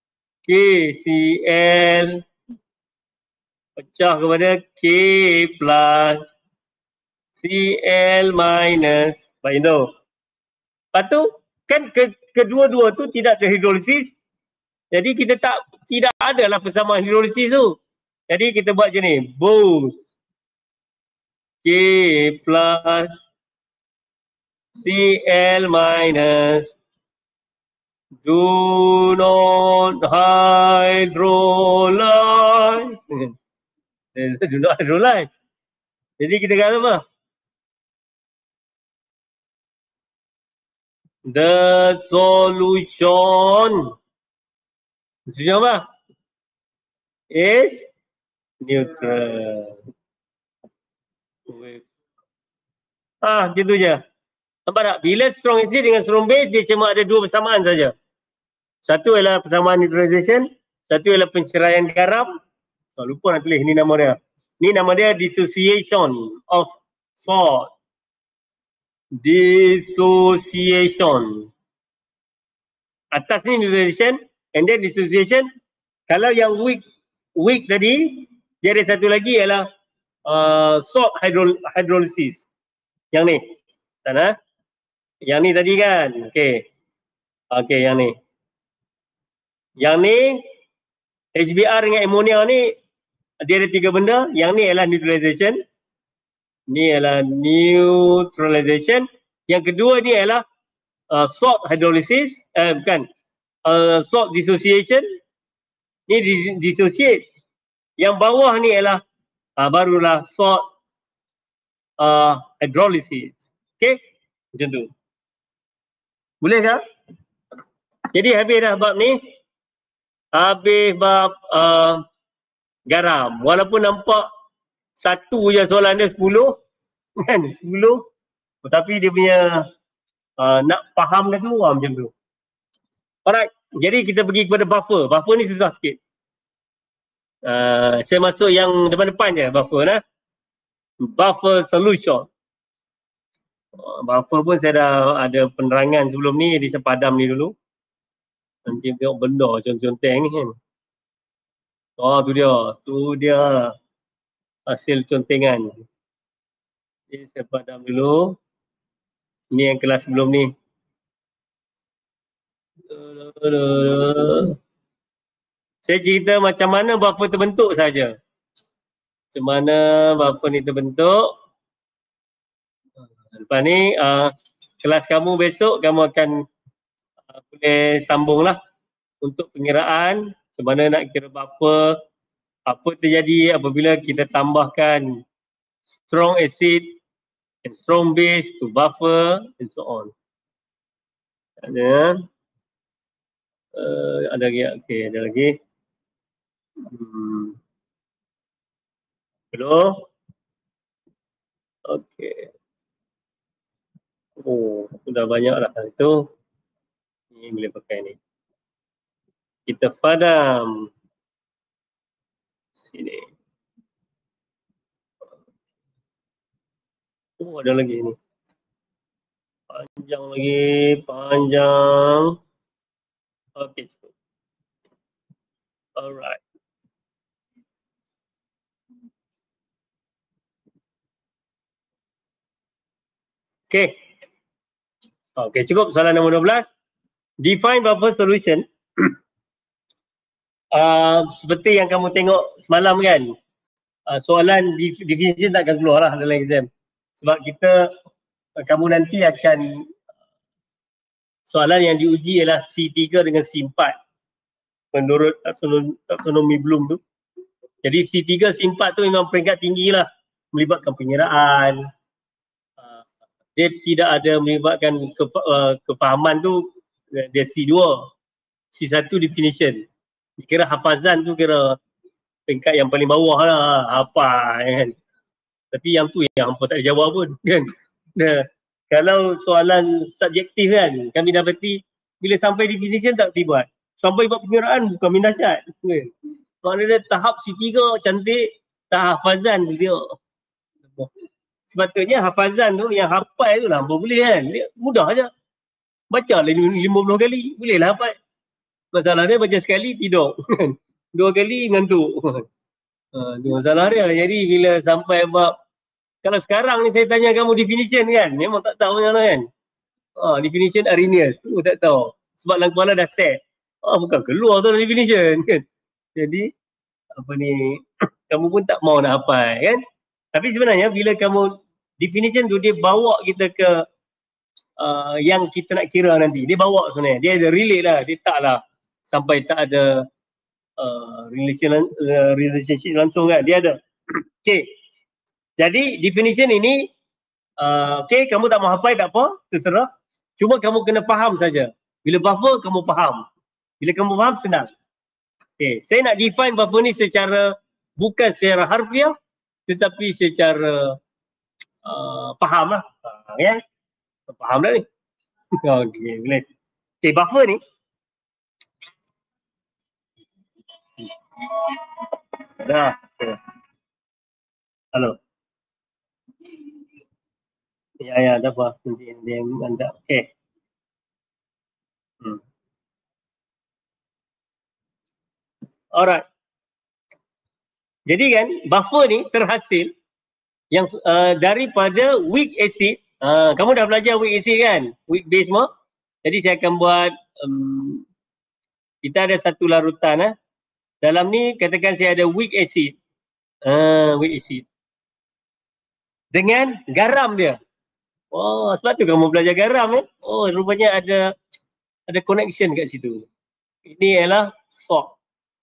KCl pecah kepada K plus Cl minus. Baik tu. Lepas tu kan kedua-dua tu tidak terhidrolisis. Jadi kita tidak adalah persamaan hidrolisis tu. Jadi kita buat je ni. Both K plus Cl minus do not hydrolyze. Do not hydrolyze. Jadi kita kata apa? The solution apa? Is neutral. Gitu je. Nampak tak? Bila strong acid dengan strong base, dia cuma ada 2 persamaan saja. Satu ialah persamaan neutralization, satu ialah penceraian garam. Lupa nak tulis, ni nama dia. Ni nama dia dissociation of salt. Dissociation. Atas ni neutralization and then dissociation. Kalau yang weak tadi, dia ada satu lagi ialah salt hydrolysis. Yang ni. Sana. Yang ni tadi kan. Okey. Okey, yang ni. Yang ni HBr dengan ammonia ni dia ada 3 benda. Yang ni ialah neutralization. Ni ialah neutralization. Yang kedua ni ialah salt hydrolysis. Bukan. Salt dissociation. Ni dissociate. Yang bawah ni ialah barulah salt hydrolysis. Okey? Macam tu. Boleh tak? Jadi habis dah bab ni. Habis bab garam. Walaupun nampak satu je soalan dia 10. Kan? 10. Tapi dia punya nak faham dia tu macam tu. Alright. Jadi kita pergi kepada buffer. Buffer ni susah sikit. Saya masuk yang depan-depan je buffer. Buffer solution. Buffer pun saya dah ada penerangan sebelum ni, jadi saya padam ni dulu. Nanti tengok benda conteng ni kan. Oh tu dia hasil contengan. Jadi saya padam dulu. Ni yang kelas sebelum ni. Saya cerita macam mana buffer terbentuk saja. Macam mana buffer ni terbentuk. Lepas ni kelas kamu besok kamu akan boleh sambung lah untuk pengiraan macam mana nak kira buffer, apa terjadi apabila kita tambahkan strong acid and strong base to buffer and so on. Ada lagi, okey, ada lagi. Belum? Okey. Oh, sudah banyak lah itu. Ni boleh pakai ni. Kita padam. Sini. Oh, ada lagi ni. Panjang lagi, panjang. Okey. Alright. Okey. Okey, cukup soalan nombor 12. Define buffer solution. Seperti yang kamu tengok semalam kan. Soalan definition tak akan keluar lah dalam exam. Sebab kamu nanti akan soalan yang diuji ialah C3 dengan C4 menurut taksonomi Bloom tu. Jadi C3, C4 tu memang peringkat tinggi lah, melibatkan pengiraan. Dia tidak ada melibatkan kefahaman tu, dia C2. C1 definition. Kira hafazan tu kira peringkat yang paling bawah lah, apa kan. Tapi yang tu yang hampa tak jawab pun kan. Kalau soalan subjektif kan, kami dapati bila sampai definition tak tiba. Sampai buat pengiraan bukan minasat. Maknanya tahap C3 cantik, tahap hafazan dia. Sepatutnya hafazan tu, yang hafal tu lah hampa boleh kan. Dia mudah je. Baca lah 50 kali, boleh lah hafal. Masalah dia baca sekali tidur. 2 kali ngantuk. Itu masalah dia. Jadi bila sampai bab, kalau sekarang ni saya tanya kamu definition kan, memang tak tahu macam mana kan. Definition Arrhenius tu tak tahu. Sebab dalam kepala dah set. Bukan keluar tu definition kan. Jadi apa ni, kamu pun tak mau nak hafal kan. Tapi sebenarnya bila kamu definition tu dia bawa kita ke yang kita nak kira nanti. Dia bawa sebenarnya. Dia ada relate lah. Dia tak lah sampai tak ada relationship langsung kan. Dia ada. Okay. Jadi definition ini okay, kamu tak mau hafal tak apa, terserah. Cuma kamu kena faham saja. Bila buffer kamu faham. Bila kamu faham senang. Okay, saya nak define buffer ni secara bukan secara harfiah tetapi secara faham lah. Ya. Faham dah ni. Okey, boleh. Okay, buffer ni dah. Halo. Ya, dah apa? Nanti dia anda. Okay. Alright. Jadi kan buffer ni terhasil yang daripada weak acid. Kamu dah belajar weak acid kan? Weak base semua. Jadi saya akan buat kita ada satu larutan dalam ni katakan saya ada weak acid. Weak acid. Dengan garam dia. Oh, sebab tu kamu belajar garam Oh, rupanya ada connection kat situ. Ini ialah salt.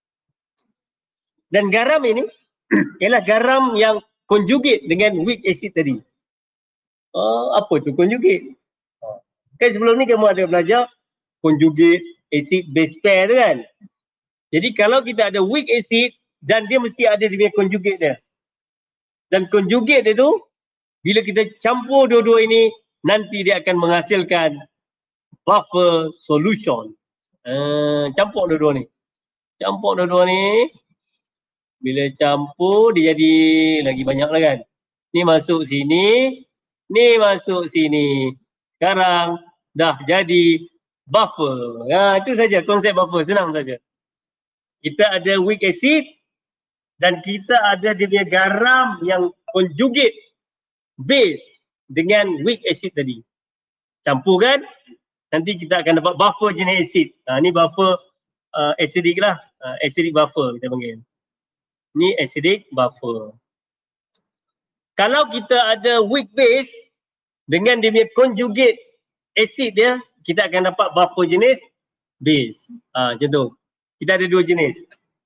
Dan garam ini ialah garam yang conjugate dengan weak acid tadi. Apa tu conjugate? Kan sebelum ni kamu ada belajar conjugate acid base pair tu kan. Jadi kalau kita ada weak acid dan dia mesti ada dia punya conjugate dia. Dan conjugate dia tu bila kita campur dua-dua ini nanti dia akan menghasilkan buffer solution. Campur dua-dua ni. Campur dua-dua ni. Bila campur dia jadi lagi banyak lah kan. Ni masuk sini. Ni masuk sini. Sekarang dah jadi buffer. Itu saja konsep buffer, senang saja. Kita ada weak acid dan kita ada dia punya garam yang conjugate base dengan weak acid tadi. Campurkan, nanti kita akan dapat buffer jenis acid. Ni buffer acidic lah. Acidic buffer kita panggil. Ni acidic buffer. Kalau kita ada weak base dengan dia punya conjugate acid dia, kita akan dapat buffer jenis base. Macam tu. Kita ada dua jenis.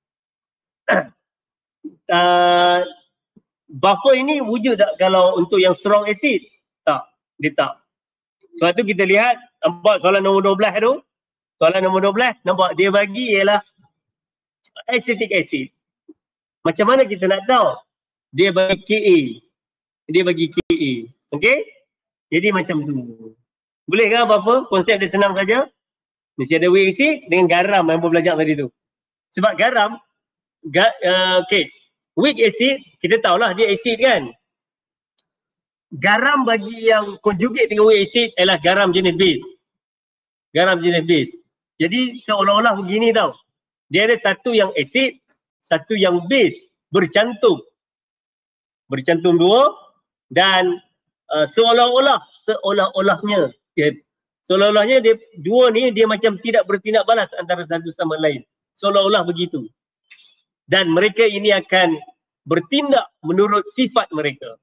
Buffer ini wujud tak kalau untuk yang strong acid? Tak. Dia tak. Sebab tu kita lihat, nampak soalan nombor 12 tu. Soalan nombor 12, nampak dia bagi ialah acetic acid. Macam mana kita nak tahu? Dia bagi Ka. Dia bagi Ka. Okey? Jadi macam tu. Boleh ke apa-apa? Konsep dia senang saja. Mesti ada weak acid dengan garam yang belajar tadi tu. Sebab garam, okey. Weak acid, kita tahulah dia acid kan. Garam bagi yang conjugate dengan weak acid adalah garam jenis base. Garam jenis base. Jadi seolah-olah begini tau. Dia ada satu yang acid, satu yang base. Bercantum. Bercantum dua. Dan seolah-olahnya dia dua ni dia macam tidak bertindak balas antara satu sama lain. Seolah-olah begitu. Dan mereka ini akan bertindak menurut sifat mereka.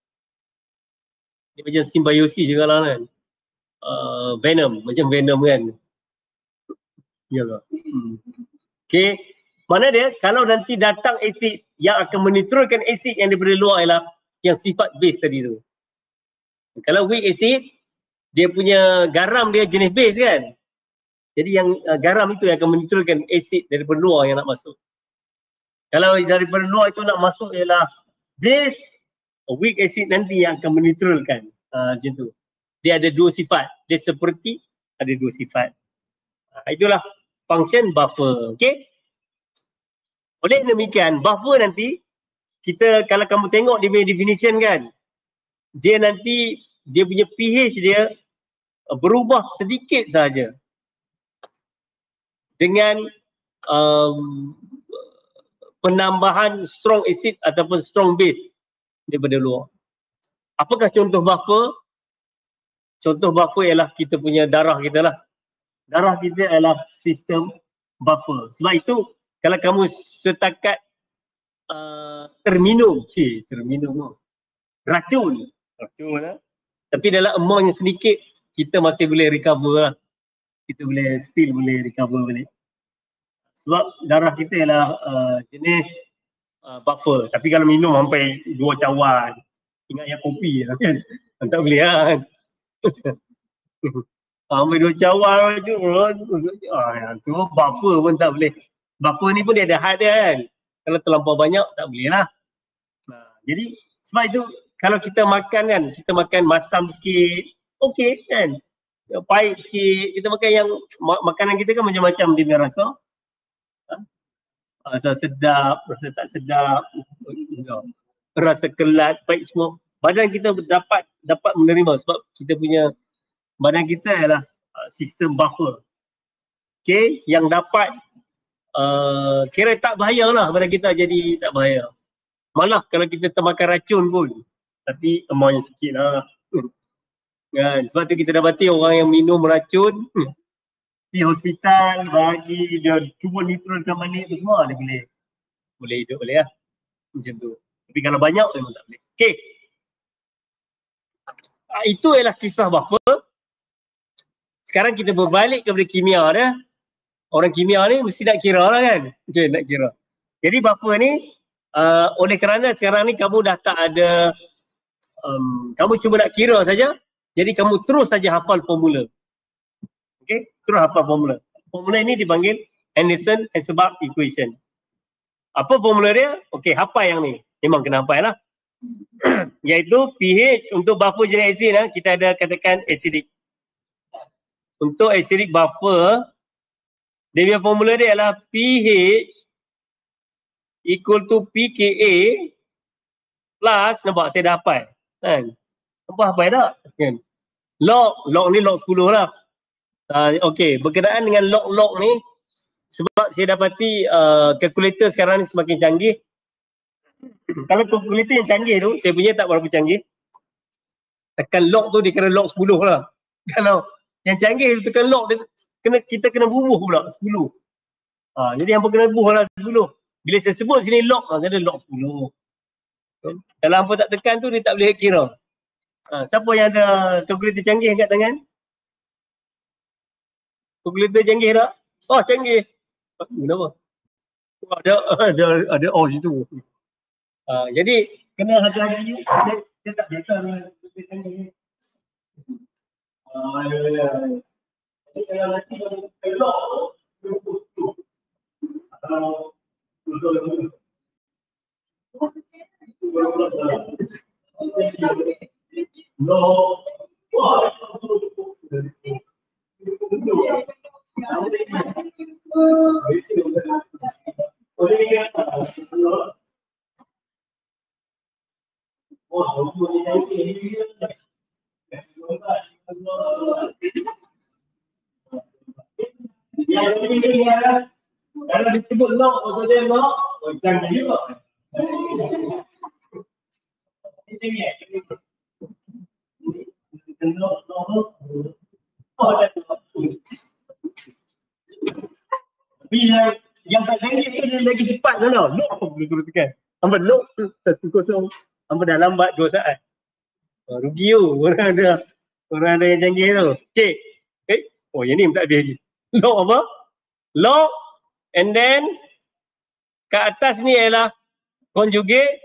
Dia macam simbiosis juga lah kan. Venom, macam venom kan. Yalah. Okay. Mana dia? Kalau nanti datang asid yang akan menetralkan asid yang daripada luar ialah yang sifat base tadi tu. Kalau weak acid, dia punya garam dia jenis base kan. Jadi yang garam itu yang akan menetralkan asid daripada luar yang nak masuk. Kalau daripada luar itu nak masuk ialah base, weak acid nanti yang akan menetralkan. Macam tu. Dia ada dua sifat. Dia seperti ada dua sifat. Itulah function buffer. Okay. Oleh demikian, buffer nanti kita kalau kamu tengok dia punya definition kan, dia nanti dia punya pH dia berubah sedikit saja dengan penambahan strong acid ataupun strong base daripada luar. Apakah contoh buffer? Contoh buffer ialah kita punya darah kita lah. Darah kita adalah sistem buffer. Sebab itu kalau kamu setakat terminum racun lah. Tapi dalam amount yang sedikit kita masih boleh recover lah. Kita boleh still boleh recover balik. Sebab darah kita ialah jenis buffer. Tapi kalau minum sampai 2 cawan, ingat yang kopi lah kan. Tak boleh lah kan. Sampai 2 cawan tu buffer pun tak boleh. Buffer ni pun dia ada had dia kan. Kalau terlampau banyak tak boleh lah. Jadi sebab itu kalau kita makan kan, kita makan masam sikit, okey kan. Pahit sikit, kita makan yang makanan kita kan macam-macam dia punya rasa. Rasa sedap, rasa tak sedap, rasa kelat, pahit semua. Badan kita dapat menerima sebab kita punya badan kita adalah sistem buffer. Okay, yang dapat kira tak bahaya lah badan kita jadi tak bahaya. Malah kalau kita termakan racun pun, tapi amount yang sikit lah. Kan? Sebab tu kita dapati orang yang minum racun di hospital bagi dia cuba neutralkan balik tu semua dia boleh hidup boleh lah. Macam tu. Tapi kalau banyak memang tak boleh. Okay. Itu ialah kisah buffer. Sekarang kita berbalik kepada kimia dia. Orang kimia ni mesti nak kira lah kan. Okay, nak kira. Jadi buffer ni oleh kerana sekarang ni kamu dah tak ada kamu cuma nak kira saja. Jadi kamu terus saja hafal formula. Okay, terus hafal formula. Formula ini dipanggil Anderson-Weisbach equation. Apa formula dia? Okay, hafal yang ni. Memang kena hafal lah. Iaitu pH untuk buffer jenis asid kita ada katakan acidic. Untuk acidic buffer, dia punya formula dia adalah pH equal to pKa plus, nampak saya dah hafal kan? Apa tak? Kan? Log ni log 10 lah. Okey, berkenaan dengan log ni, sebab saya dapati kalkulator sekarang ni semakin canggih. Kalau kalkulator yang canggih tu, saya punya tak berapa canggih. Tekan log tu dia kena log 10 lah. Kalau yang canggih tu tekan log, kita kena bubuh pula 10. Jadi hampa kena bubuh lah 10. Bila saya sebut sini log, kena log 10. Kalau hampa tak tekan tu, dia tak boleh kira. Siapa yang ada kalkulator canggih angkat tangan? Kalkulator canggih tak? Oh, canggih. Kenapa? Ada situ. Jadi kena hati-hati. Dia tak biasa dengan kalkulator canggih. Jadi kalau nanti kelok kalau disebut log, maksudnya log, jangan juga. Tapi yang tak canggih tu dia lagi cepat tu tau. Log boleh turun tekan. Hampa log 1-0. Hampa dah lambat 2 saat. Rugi tu orang ada yang canggih tu. Okey. Yang ni tak habis lagi. Log apa? Log and then kat atas ni ialah conjugate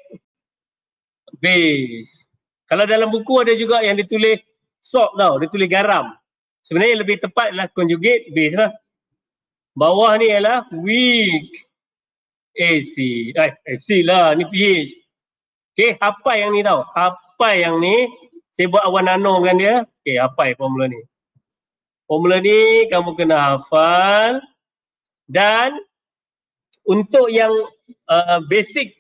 base. Kalau dalam buku ada juga yang ditulis salt tau, dia tulis garam. Sebenarnya lebih tepat adalah conjugate base lah. Bawah ni ialah weak acid. Acid lah, ni pH. Okay, hafal yang ni tau. Hafal yang ni, saya buat awan nano dengan dia. Okay, hafal formula ni. Formula ni kamu kena hafal. Dan untuk yang basic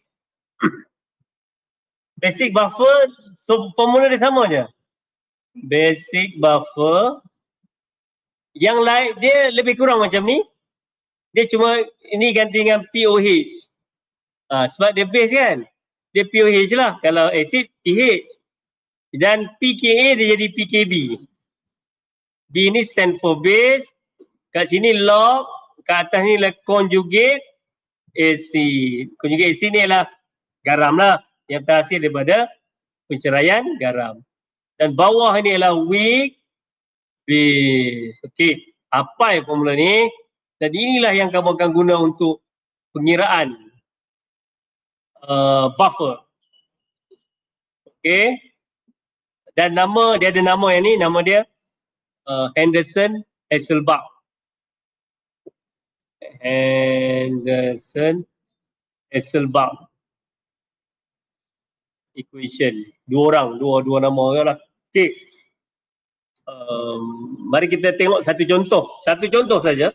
buffer, so formula dia sama je. Basic buffer. Yang lain dia lebih kurang macam ni. Dia cuma ini ganti dengan POH. Sebab dia base kan. Dia POH lah. Kalau acid pH. Dan pKa dia jadi pKb. B ni stand for base. Kat sini log. Kat atas ni lah conjugate acid. Conjugate acid ni adalah garam lah. Yang terhasil daripada penceraian garam. Dan bawah ni adalah weak base. Okey. Apa formula ni? Dan inilah yang kamu akan guna untuk pengiraan buffer. Okey. Dan dia ada nama yang ni. Nama dia Henderson-Hasselbalch. Henderson-Hasselbalch equation. Dua nama orang lah. Okey. Mari kita tengok satu contoh saja.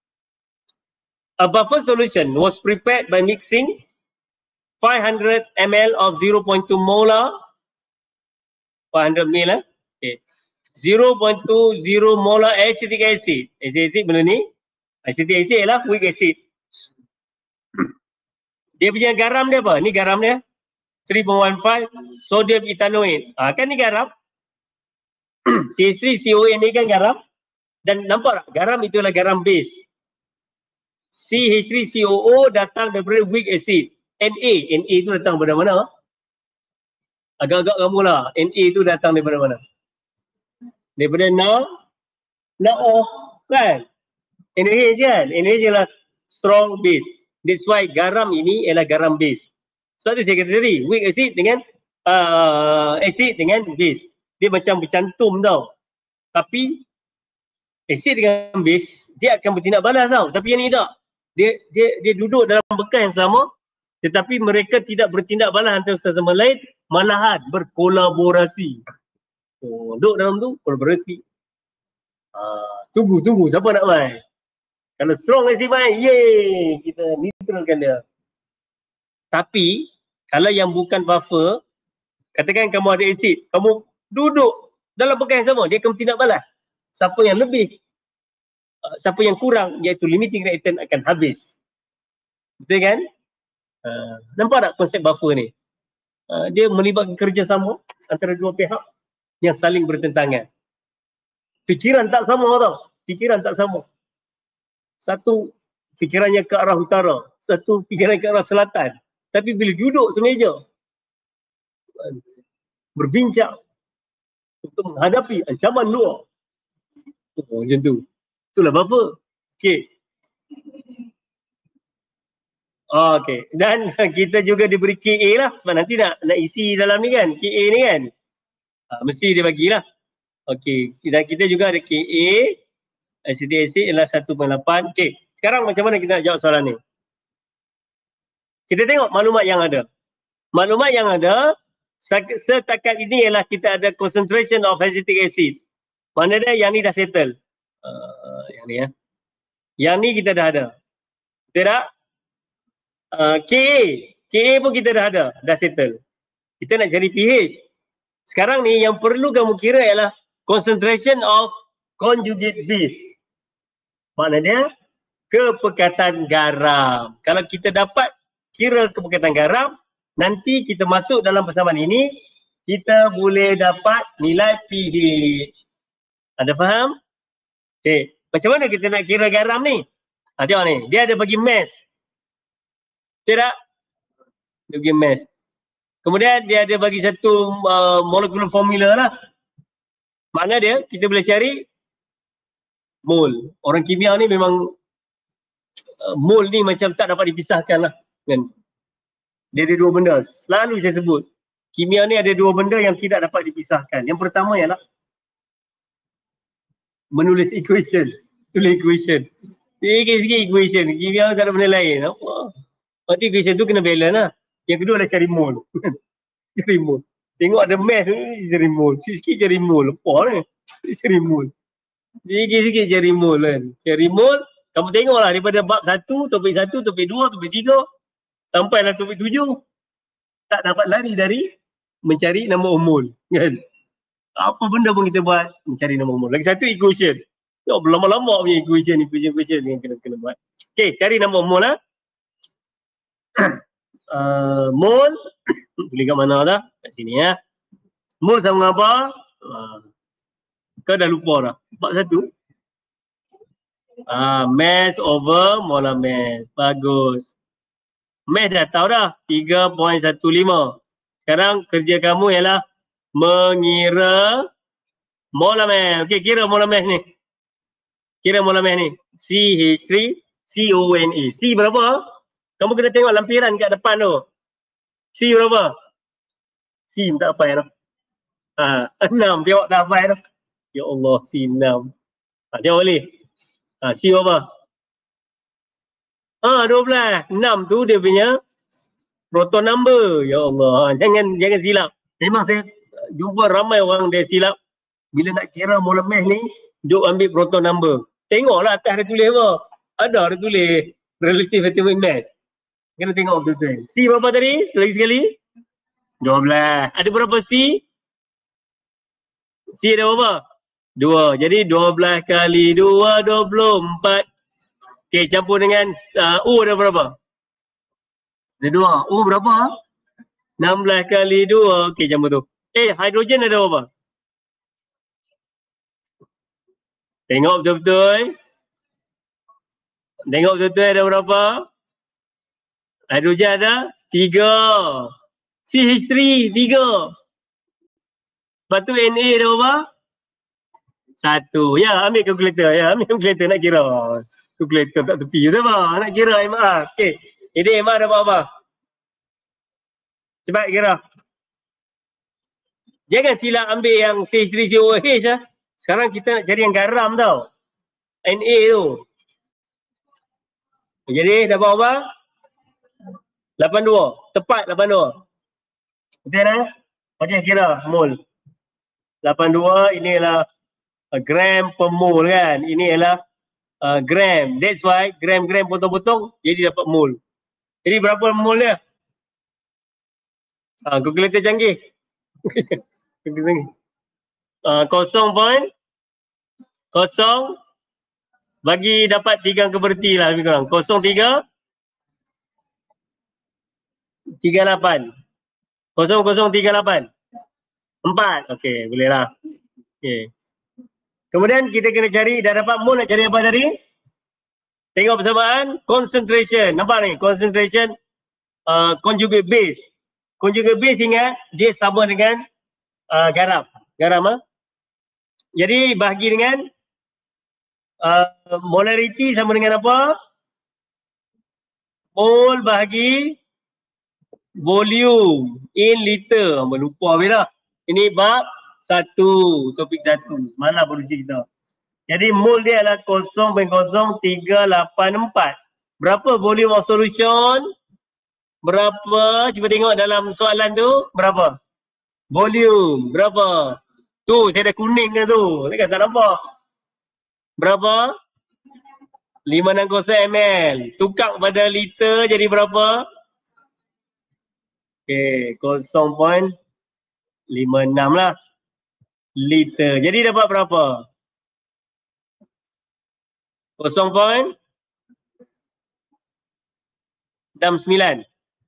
A buffer solution was prepared by mixing 500 ml of 0.2 molar 500 ml okay. 0.20 molar acetic acid. Acetic benda ni. Acetic acid ialah weak acid. Dia punya garam dia apa? Ni garam dia 3.15 sodium ethanoate. Kan ni garam. CH3COA ni kan garam. Dan nampak tak? Garam itulah garam base. CH3COO datang daripada weak acid. Na tu datang daripada mana? Agak-agak kamu lah. Na tu datang daripada mana? Daripada NaO kan? NaH kan? NaH ialah strong base. That's why garam ini ialah garam base. Sebab tu saya kata tadi, weak acid dengan acid dengan base. Dia macam bercantum tau. Tapi acid dengan base, dia akan bertindak balas tau. Tapi yang ni tak. Dia duduk dalam bekas yang sama, tetapi mereka tidak bertindak balas antara satu sama lain, malahan berkolaborasi. Duduk dalam tu, kolaborasi. Tunggu, siapa nak main? Kalau strong acid main, yeay, kita neutralkan dia. Tapi, kalau yang bukan buffer, katakan kamu ada acid, kamu duduk dalam pegang yang sama, dia akan tidak balas. Siapa yang lebih, siapa yang kurang, iaitu limiting reactant akan habis. Betul kan? Nampak tak konsep buffer ni? Dia melibatkan kerjasama antara dua pihak yang saling bertentangan. Fikiran tak sama tau. Fikiran tak sama. Satu fikirannya ke arah utara, satu fikiran ke arah selatan. Tapi bila duduk semeja, berbincang untuk menghadapi ancaman luar. Macam tu. Itulah buffer. Okey. Okey. Dan kita juga diberi KA lah. Sebab nanti nak isi dalam ni kan. KA ni kan. Mesti dia bagilah. Okey. Dan kita juga ada KA. Acetic acid ialah 1.8. Okey. Sekarang macam mana kita nak jawab soalan ni? Kita tengok maklumat yang ada. Maklumat yang ada setakat ini ialah kita ada concentration of acetic acid. Mana dia? Yang ni dah settle. Yang ni ya. Yang ni kita dah ada. Betul tak? KA. KA pun kita dah ada. Dah settle. Kita nak cari pH. Sekarang ni yang perlu kamu kira ialah concentration of conjugate base. Maknanya kepekatan garam. Kalau kita dapat kira kepekatan garam, nanti kita masuk dalam persamaan ini, kita boleh dapat nilai pH. Ada faham? Okay. Macam mana kita nak kira garam ni? Tengok ni. Dia ada bagi mass. Tidak? Dia bagi mass. Kemudian dia ada bagi satu molecular formula lah. Makna dia, kita boleh cari mol. Orang kimia ni memang mol ni macam tak dapat dipisahkan lah. Kan? Dia ada dua benda. Selalu saya sebut. Kimia ni ada dua benda yang tidak dapat dipisahkan. Yang pertama ialah menulis equation. Tulis equation. Sikit-sikit equation. Kimia tak ada benda lain. Apa? Berarti equation tu kena balance lah. Yang kedua adalah cari mol. Cari mol. Tengok ada math ni cari mol. Sikit-sikit cari mol. Apa ni? Cari mol. Sikit-sikit cari mol kan. Cari mol. Kamu tengoklah daripada bab 1, topik 1, topik 2, topik 3 sampailah topik 7. Tak dapat lari dari mencari nombor mol. Kan? Apa benda pun kita buat mencari nombor mol. Lagi satu equation. Tengok lama-lama punya equation yang kena buat. Okey, cari nombor mol lah. Mol boleh kat mana dah? Kat sini ya. Mol sama apa? Kau dah lupa dah. Bab 1. Mass over molar mass. Bagus. Mass dah tahu dah. 3.15. Sekarang kerja kamu ialah mengira molar mass. Okey, kira molar mass ni. Kira molar mass ni. CH3 CONA. C berapa? Kamu kena tengok lampiran kat depan tu. C berapa? C tak apa ya tu. 6. Tengok tak apa ya tu. Ya Allah, C 6. Tengok boleh. C berapa? 12. 6 tu dia punya proton number. Ya Allah. Jangan silap. Memang saya jumpa ramai orang dia silap. Bila nak kira molar mass ni, duk ambil proton number. Tengoklah atas dia tulis apa. Ada dia tulis relative atomic mass. Kena tengok betul-betul. C berapa tadi? Lagi sekali. 12. Ada berapa C? C ada berapa? 2. Jadi 12 kali 2, 24. Okey, campur dengan U ada berapa? Ada 2. U berapa? 16 kali 2. Okey, campur tu. Hidrogen ada berapa? Tengok betul-betul. Tengok betul-betul ada berapa? Hidrogen ada 3. CH3 3. Lepas tu Na ada berapa? 1. Ya, ambil kalkulator. Ya, ambil kalkulator nak kira. Kalkulator tak tepi. Betul apa? Nak kira MR. Okey. Jadi MR ada berapa? Cepat kira. Jangan silap ambil yang CH3COOH lah. Sekarang kita nak cari yang garam tau. Na tu. Jadi dapat apa? 82. Tepat 82. Betul tak? Okey, kira mol. 82 ini adalah gram per mol kan. Ini adalah gram. That's why gram-gram potong-potong jadi dapat mol. Jadi berapa mol dia? Kalkulator canggih. Kalkulator canggih. 0.0 bagi dapat 3 angka berti lah lebih kurang. 0.3 38. 0.038 4. Okey, boleh lah. Okey. Kemudian kita kena cari, dah dapat mol, nak cari apa tadi? Tengok persamaan concentration. Nampak ni? Concentration conjugate base. Conjugate base ingat dia sama dengan garam. Garam Jadi bahagi dengan molarity sama dengan apa? Mol bahagi volume in liter. Lupa habis dah. Ini bab 1, topik 1. Semalam baru cerita. Jadi mol dia adalah 0.0384. Berapa volume of solution? Berapa? Cuba tengok dalam soalan tu. Berapa? Volume. Berapa? Tu saya dah kuning dah tu. Saya tak nampak. Berapa? 560 ml. Tukar pada liter jadi berapa? Okey, 0.56 lah. Liter. Jadi dapat berapa? 0.69.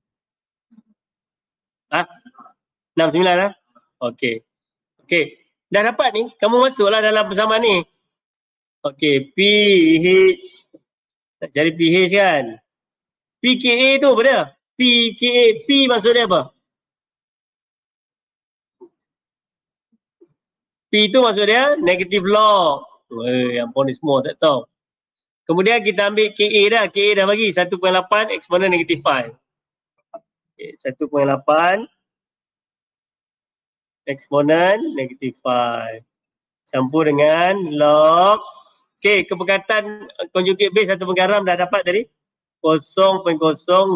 69 lah. Okey. Okey. Dah dapat ni, kamu masuklah dalam persamaan ni. Okey, pH. Nak cari pH kan? pKa tu apa dia? pKa, P maksud dia apa? P tu maksud dia negative log. Yang pun ni semua tak tahu. Kemudian kita ambil Ka dah. Ka dah bagi 1.8 eksponen negatif 5. Okay, 1.8 eksponen negatif 5. Campur dengan log. Okey, kepekatan conjugate base atau garam dah dapat tadi. 0.069.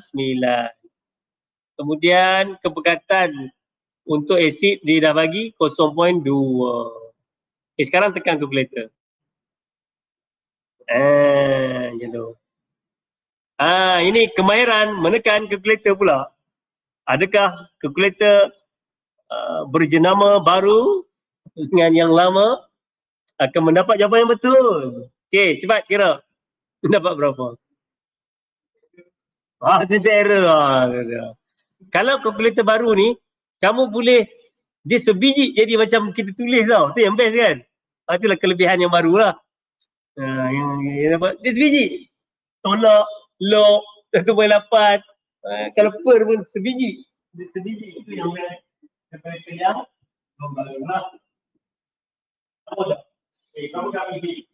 Kemudian kepekatan untuk asid dia dah bagi 0.2. Okay, sekarang tekan calculator. Macam tu. Ini kemahiran menekan calculator pula. Adakah calculator berjenama baru dengan yang lama akan mendapat jawapan yang betul? Okey, cepat kira. Dapat berapa? Syntax error. Kalau calculator baru ni, kamu boleh dia sebiji jadi macam kita tulis tau. Tu yang best kan? Itulah kelebihan yang baru lah. Yang dapat dia sebiji. Tolak, log, 1.8. Kalau per pun sebiji. Dia sebiji. Itu yang best. Calculator yang baru lah. Apa tak? Kamu dah pilih.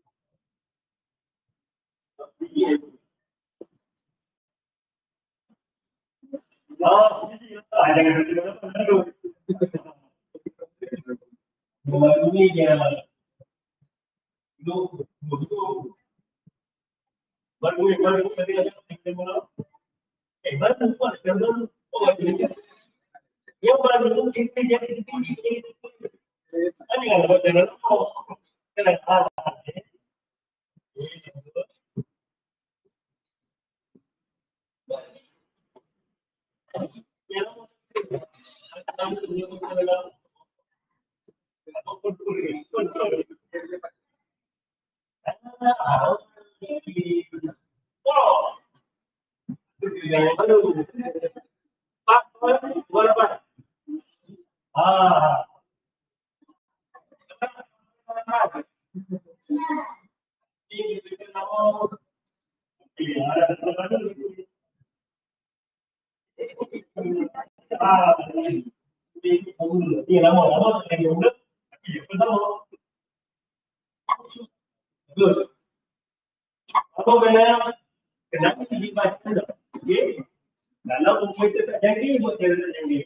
Kenapa dia baca tak? Okey. Kalau komputer tak jadi, buat cara tak jadi.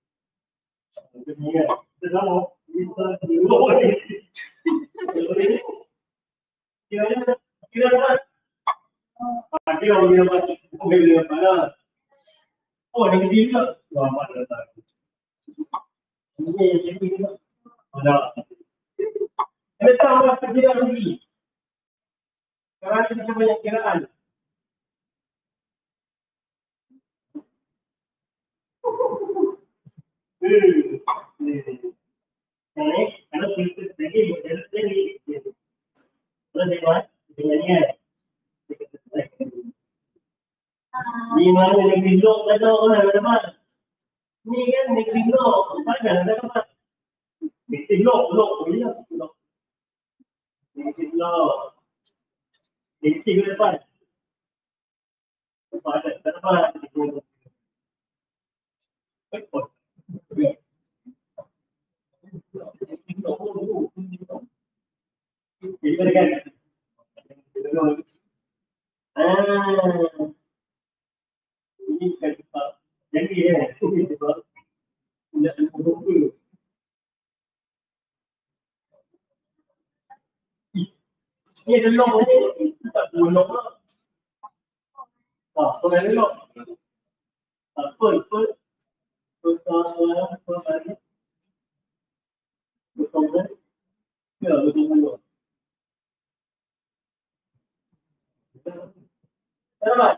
Kita sama. Kira dapat. Kira orang dapat. Boleh dapat lah. Oh, dia kecil juga. Wah, mak dah datang. Ini yang jadi juga. Ada. Ada tahu lah perkiraan lagi. Sekarang kita banyak kiraan. Kalau filter lagi boleh jadi. Boleh buat dengan ni mana negeri lok ada orang ada apa? Ni kan negeri lok, mana ada apa? Negeri lok boleh lok. Negeri lok. Negeri apa? Apa ada apa? Ini kan jadi ini ada long ni tak bolong lah. Kau ada long. Apa? Betul. Ya, betul. Selamat.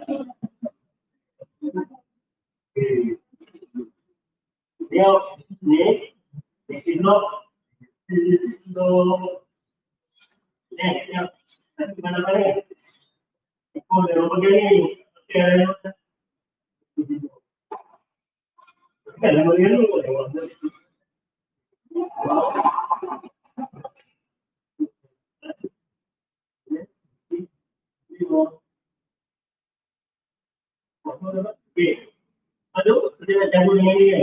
Dia ni no mana ikut dia begini kalau begini aduh dia jago dengan dia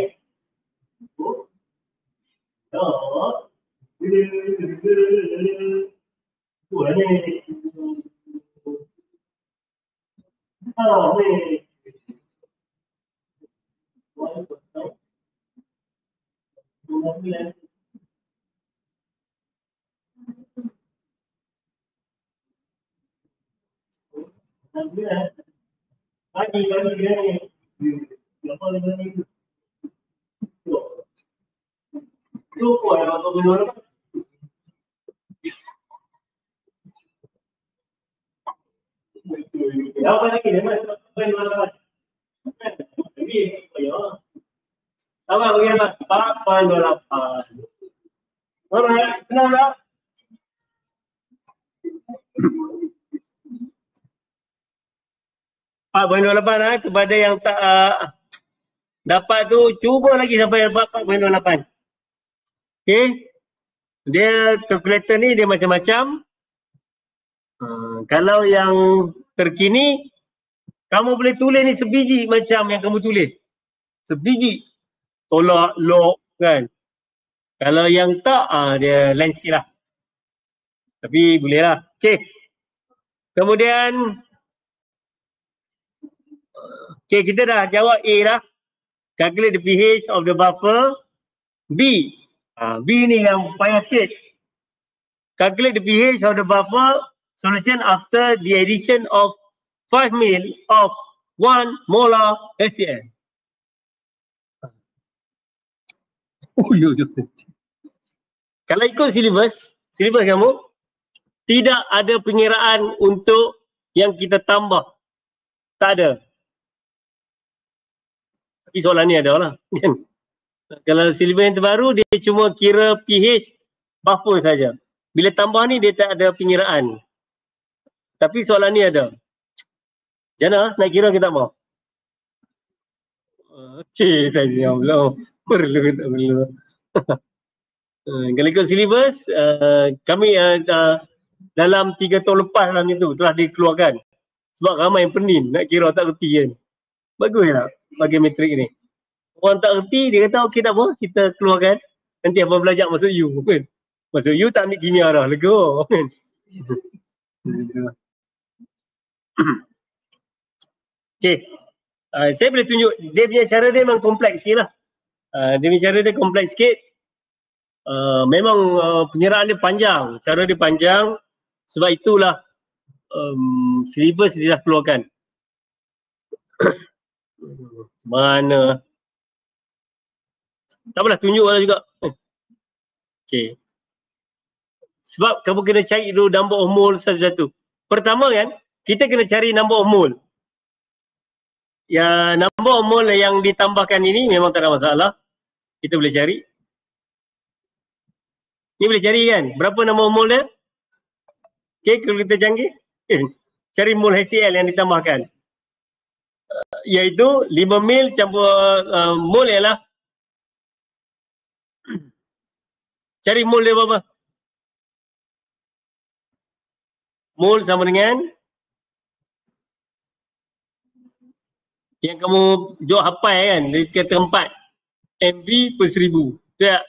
Pagi dia ni. Apa ni? Lupa ada apa benar. Apa lagi ni? Benar. Lagi ayo. Sama bagaimana? 8.28. Alright, kenal tak? Kepada yang tak dapat tu cuba lagi sampai dapat 4.28. Okey. Dia kalkulator ni dia macam-macam. Kalau yang terkini kamu boleh tulis ni sebiji macam yang kamu tulis. Sebiji. Tolak, log kan. Kalau yang tak dia lain sikit lah. Tapi boleh lah. Okey. Kemudian kita dah jawab A dah. Calculate the pH of the buffer. B. B ni yang payah sikit. Calculate the pH of the buffer solution after the addition of 5 ml of 1 molar HCl. Kalau ikut silibus kamu, tidak ada pengiraan untuk yang kita tambah. Tak ada. Tapi soalan ni ada lah. Kalau silibus yang terbaru, dia cuma kira pH buffer saja. Bila tambah ni, dia tak ada pengiraan. Tapi soalan ni ada. Jana, nak kira kita mau? Cik, tanya Allah. Perlu ke tak perlu? Kalau ikut silibus, kami dalam 3 tahun lepas dalam itu telah dikeluarkan. Sebab ramai yang pening, nak kira tak reti kan. Bagus tak bagi metrik ni? Orang tak reti, dia kata okey tak apa, kita keluarkan. Nanti apa belajar masuk U kan. Masuk U tak ambil kimia dah, lega kan. Okey. Saya boleh tunjuk, dia punya cara dia memang kompleks sikit lah. Dia punya cara dia kompleks sikit. Memang penyeraan dia panjang, cara dia panjang. Sebab itulah silibus dia dah keluarkan. Mana? Tak apalah, tunjuk lah juga. Okey. Sebab kamu kena cari dulu number of mole satu-satu. Pertama kan, kita kena cari number of mole. Ya, number of mole yang ditambahkan ini memang tak ada masalah. Kita boleh cari. Ni boleh cari kan? Berapa nombor mol dia? Okay, kalau kita canggih. Cari mol HCl yang ditambahkan. Iaitu 5 mil campur mol ialah. Cari mol dia berapa? Mol sama dengan yang kamu jawab hafal kan, dari kata 4 MV per 1000. Betul tak?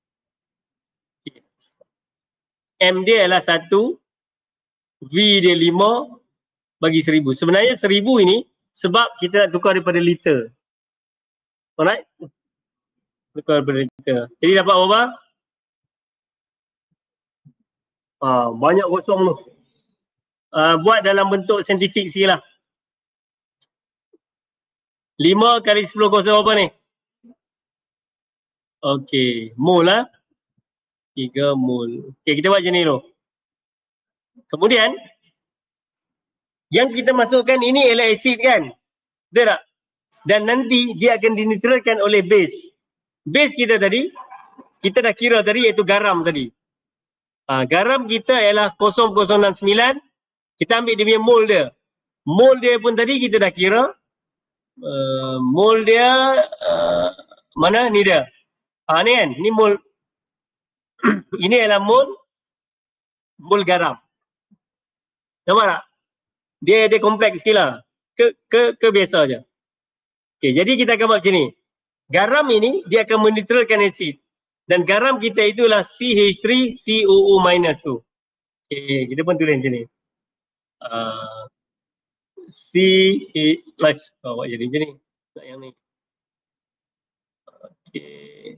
M dia adalah 1, V dia 5 bagi 1000. Sebenarnya 1000 ini sebab kita nak tukar daripada liter. Alright? Tukar daripada liter. Jadi dapat berapa? Banyak kosong tu. Buat dalam bentuk saintifik sikit lah. 5 kali 10 kosong apa ni? Okey, mol lah. 3 mol. Okey, kita buat macam ni dulu. Kemudian, yang kita masukkan ini ialah asid kan? Betul tak? Dan nanti dia akan dinetralkan oleh base. Base kita tadi, kita dah kira tadi iaitu garam tadi. Garam kita ialah 0.069. Kita ambil dia punya mol dia. Mol dia pun tadi kita dah kira. Mol dia mana ni dia? Ni kan, ni mol. Ini adalah mol garam. Nampak tak? Dia kompleks sikit lah. Ke biasa je. Okay, jadi kita akan buat macam ni. Garam ini dia akan menetralkan asid. Dan garam kita itulah CH3COO- tu. Okay, kita pun tulis macam ni. CH, buat jadi macam ni. Nak yang ni. Okay.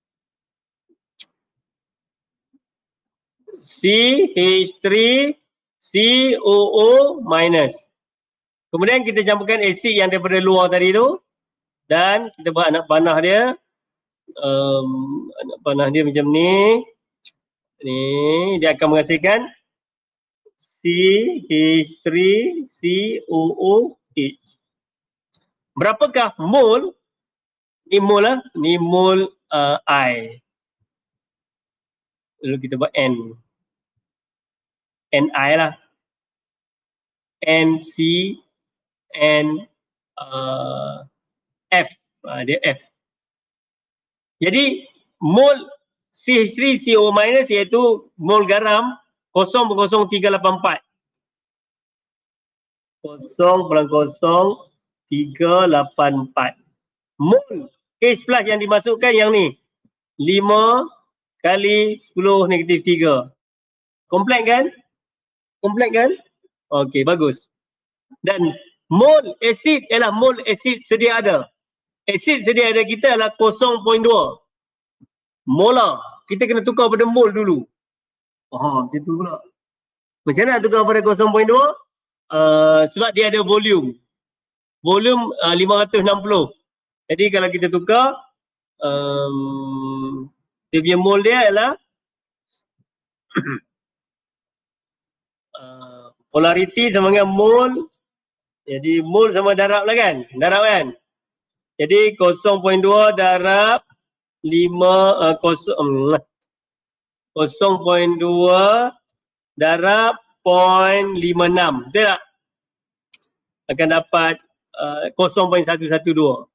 CH3COO-. Kemudian kita campurkan asid yang daripada luar tadi tu. Dan kita buat anak panah dia. Anak panah dia macam ni. Ni dia akan menghasilkan CH3COOH. Berapakah mol? Ni mol lah. Ni mol I. Lalu kita buat N. NI lah. NC N F. Dia F. Jadi mol CH3CO- iaitu mol garam 0.0384. 0.0384. Mol H plus yang dimasukkan yang ni 5 kali 10 negatif 3. Kompleks kan? Kompleks kan? Okey, bagus. Dan mol asid ialah mol asid sedia ada. Asid sedia ada kita adalah 0.2 molar. Kita kena tukar pada mol dulu. Macam tu pula. Macam mana nak tukar pada 0.2? Sebab dia ada volume. Volume 560. Jadi kalau kita tukar, dia punya mol dia adalah polarity sama dengan mol. Jadi mol sama darab lah kan? Darab kan? Jadi 0.2 darab 0.2 darab 0.56. Betul tak? Akan dapat 0.112.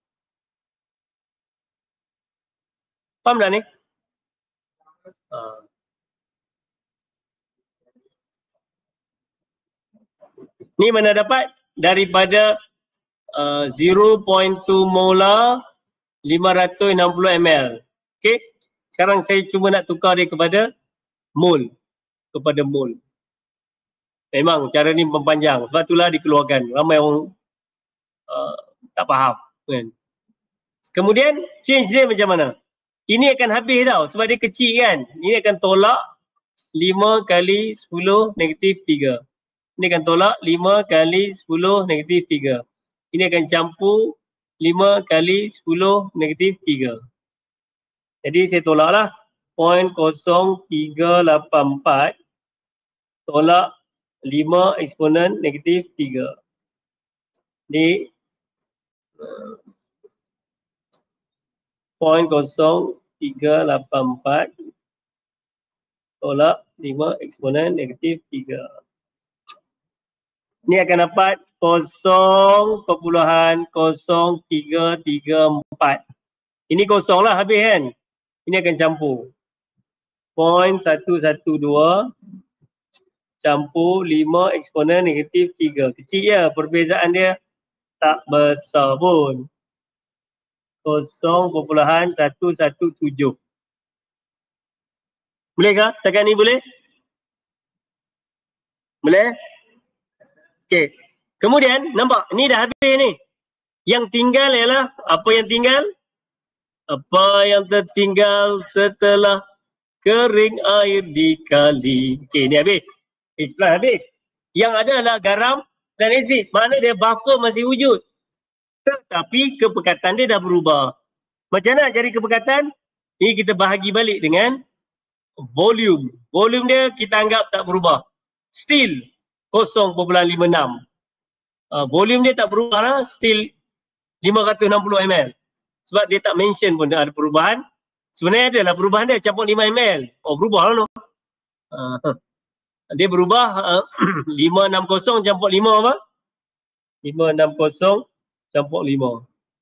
Faham tak ni? Ni mana dapat? Daripada 0.2 molar 560 ml. Okey. Sekarang saya cuma nak tukar dia kepada mol. Kepada mol. Memang cara ni mempanjang. Sebab itulah dikeluarkan. Ramai orang tak faham. Kan? Kemudian change dia macam mana? Ini akan habis tau. Sebab dia kecil kan. Ini akan tolak 5 kali 10 negatif 3. Ini akan tolak 5 kali 10 negatif 3. Ini akan campur 5 kali 10 negatif 3. Jadi saya tolaklah 0.0384 tolak 5 eksponen negatif 3. Ini 0.0384 tolak 5 eksponen negatif 3. Ni akan dapat 0.0334. Ini kosong lah habis kan. Ini akan campur. 0.112 campur 5 eksponen negatif 3. Kecil ya, perbezaan dia tak besar pun. 0.117. Bolehkah? Setakat ni boleh? Boleh? Okey. Kemudian nampak ni dah habis ni. Yang tinggal ialah apa yang tinggal? Apa yang tertinggal setelah kering air di kali. Okey, ni habis. Setelah habis. Yang ada adalah garam dan asid. Mana dia buffer masih wujud. Tetapi kepekatan dia dah berubah. Macam mana cari kepekatan? Ini kita bahagi balik dengan volume. Volume dia kita anggap tak berubah. Still 0.56. Volume dia tak berubah lah. Still 560 ml. Sebab dia tak mention pun ada perubahan. Sebenarnya adalah perubahan dia. Campur 5 ml. Oh, berubah lah no. Dia berubah 560 campur 5 apa? 560 campur 5.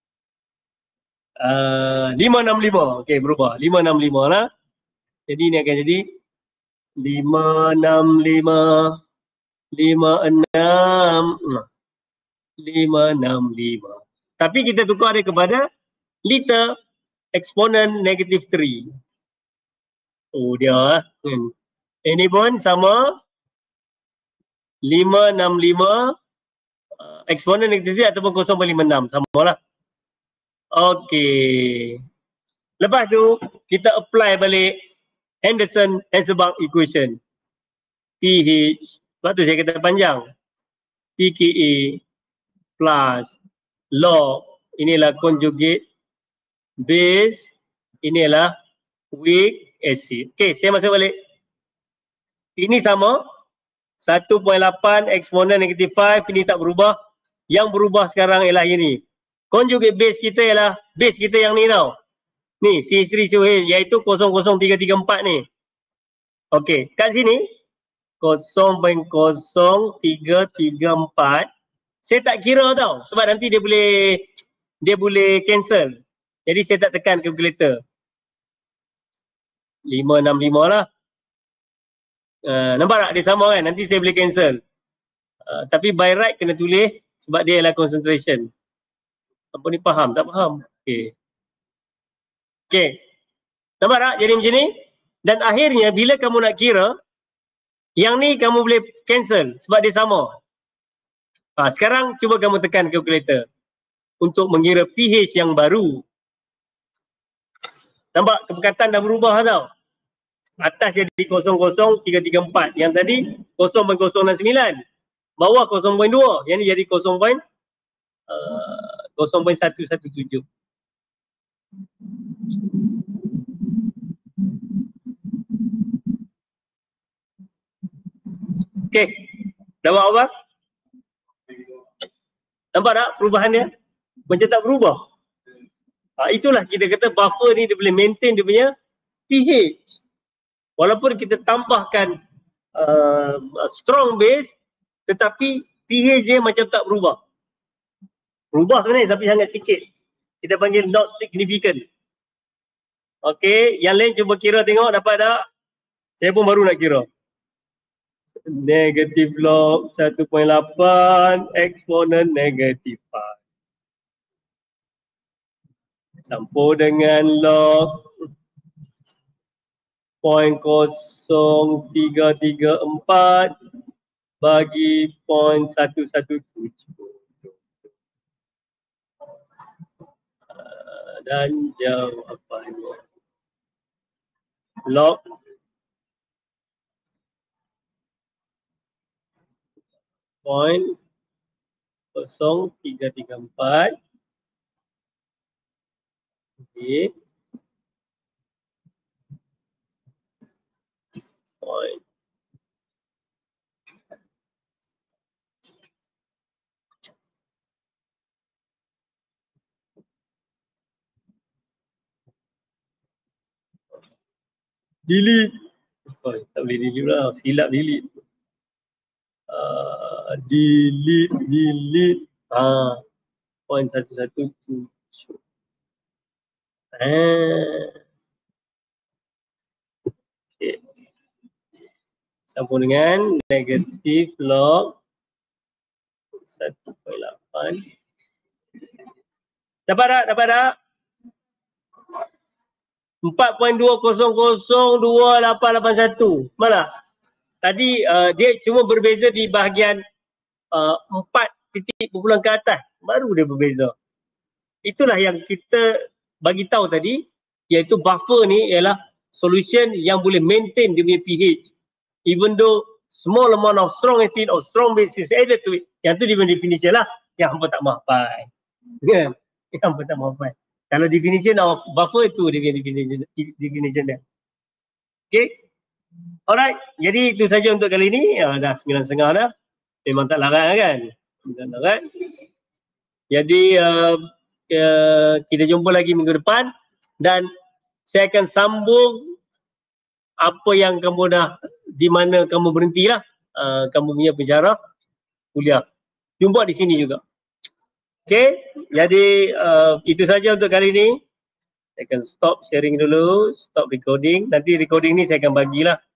565. Okey, berubah. 565 lah. Jadi ni akan jadi 565 565. Tapi kita tukar dia kepada liter eksponen negatif 3. Oh dia ini pun sama 565 eksponen negatif 3 ataupun 0.56 sama lah. Okey. Lepas tu kita apply balik Henderson-Hasselbalch equation. pH, sebab tu saya kata panjang. pKa plus log, inilah conjugate base, inilah weak acid. Okey, saya masuk balik. Ini sama 1.8 eksponen negatif 5, ini tak berubah. Yang berubah sekarang ialah ini. Conjugate base kita ialah base kita yang ni tau. Ni CH3COH iaitu 0.0334 ni. Okey, kat sini 0.0334 saya tak kira tau sebab nanti dia boleh cancel. Jadi saya tak tekan calculator. 565 lah. Nampak tak dia sama kan? Nanti saya boleh cancel. Tapi by right kena tulis sebab dia adalah concentration. Apa ni faham? Tak faham? Okey. Okey. Nampak tak jadi macam ni? Dan akhirnya bila kamu nak kira, yang ni kamu boleh cancel sebab dia sama. Sekarang cuba kamu tekan calculator untuk mengira pH yang baru. Nampak kepekatan dah berubah tau. Atas jadi 0.0334. Yang tadi 0.069. Bawah 0.2. Yang ni jadi 0.117. Okey. Dah buat apa? Nampak tak perubahan dia? Macam tak berubah. Itulah kita kata buffer ni dia boleh maintain dia punya pH. Walaupun kita tambahkan strong base, tetapi pH dia macam tak berubah. Berubah sebenarnya tapi sangat sikit. Kita panggil not significant. Okey, yang lain cuba kira tengok dapat tak? Saya pun baru nak kira. Negatif log 1.8 eksponen negatif 5. Campur dengan log 0.0334 bagi 0.117. Dan jawapannya log 0.0334 okay. Delete. Oh, tak boleh delete lah. Silap delete. Delete. Point 117. Okay. Campur dengan negatif log 1.8. Dapat tak? 4.2002881. Mana? Tadi dia cuma berbeza di bahagian 4 titik berpulang ke atas. Baru dia berbeza. Itulah yang kita bagi tahu tadi, iaitu buffer ni ialah solution yang boleh maintain dia punya pH. Even though small amount of strong acid or strong base is added to it. Yang tu dia punya definition lah. Yang hampa tak mahafal. Yang hampa tak mahafal. Kalau definition of buffer tu dia punya definition dia. Okay. Alright. Jadi itu saja untuk kali ni. Dah 9.30 dah. Memang tak larat kan? Tak larat. Jadi kita jumpa lagi minggu depan. Dan saya akan sambung apa yang kamu dah, di mana kamu berhentilah. Kamu punya penjara kuliah. Jumpa di sini juga. Okay. Jadi itu saja untuk kali ini. Saya akan stop sharing dulu. Stop recording. Nanti recording ni saya akan bagilah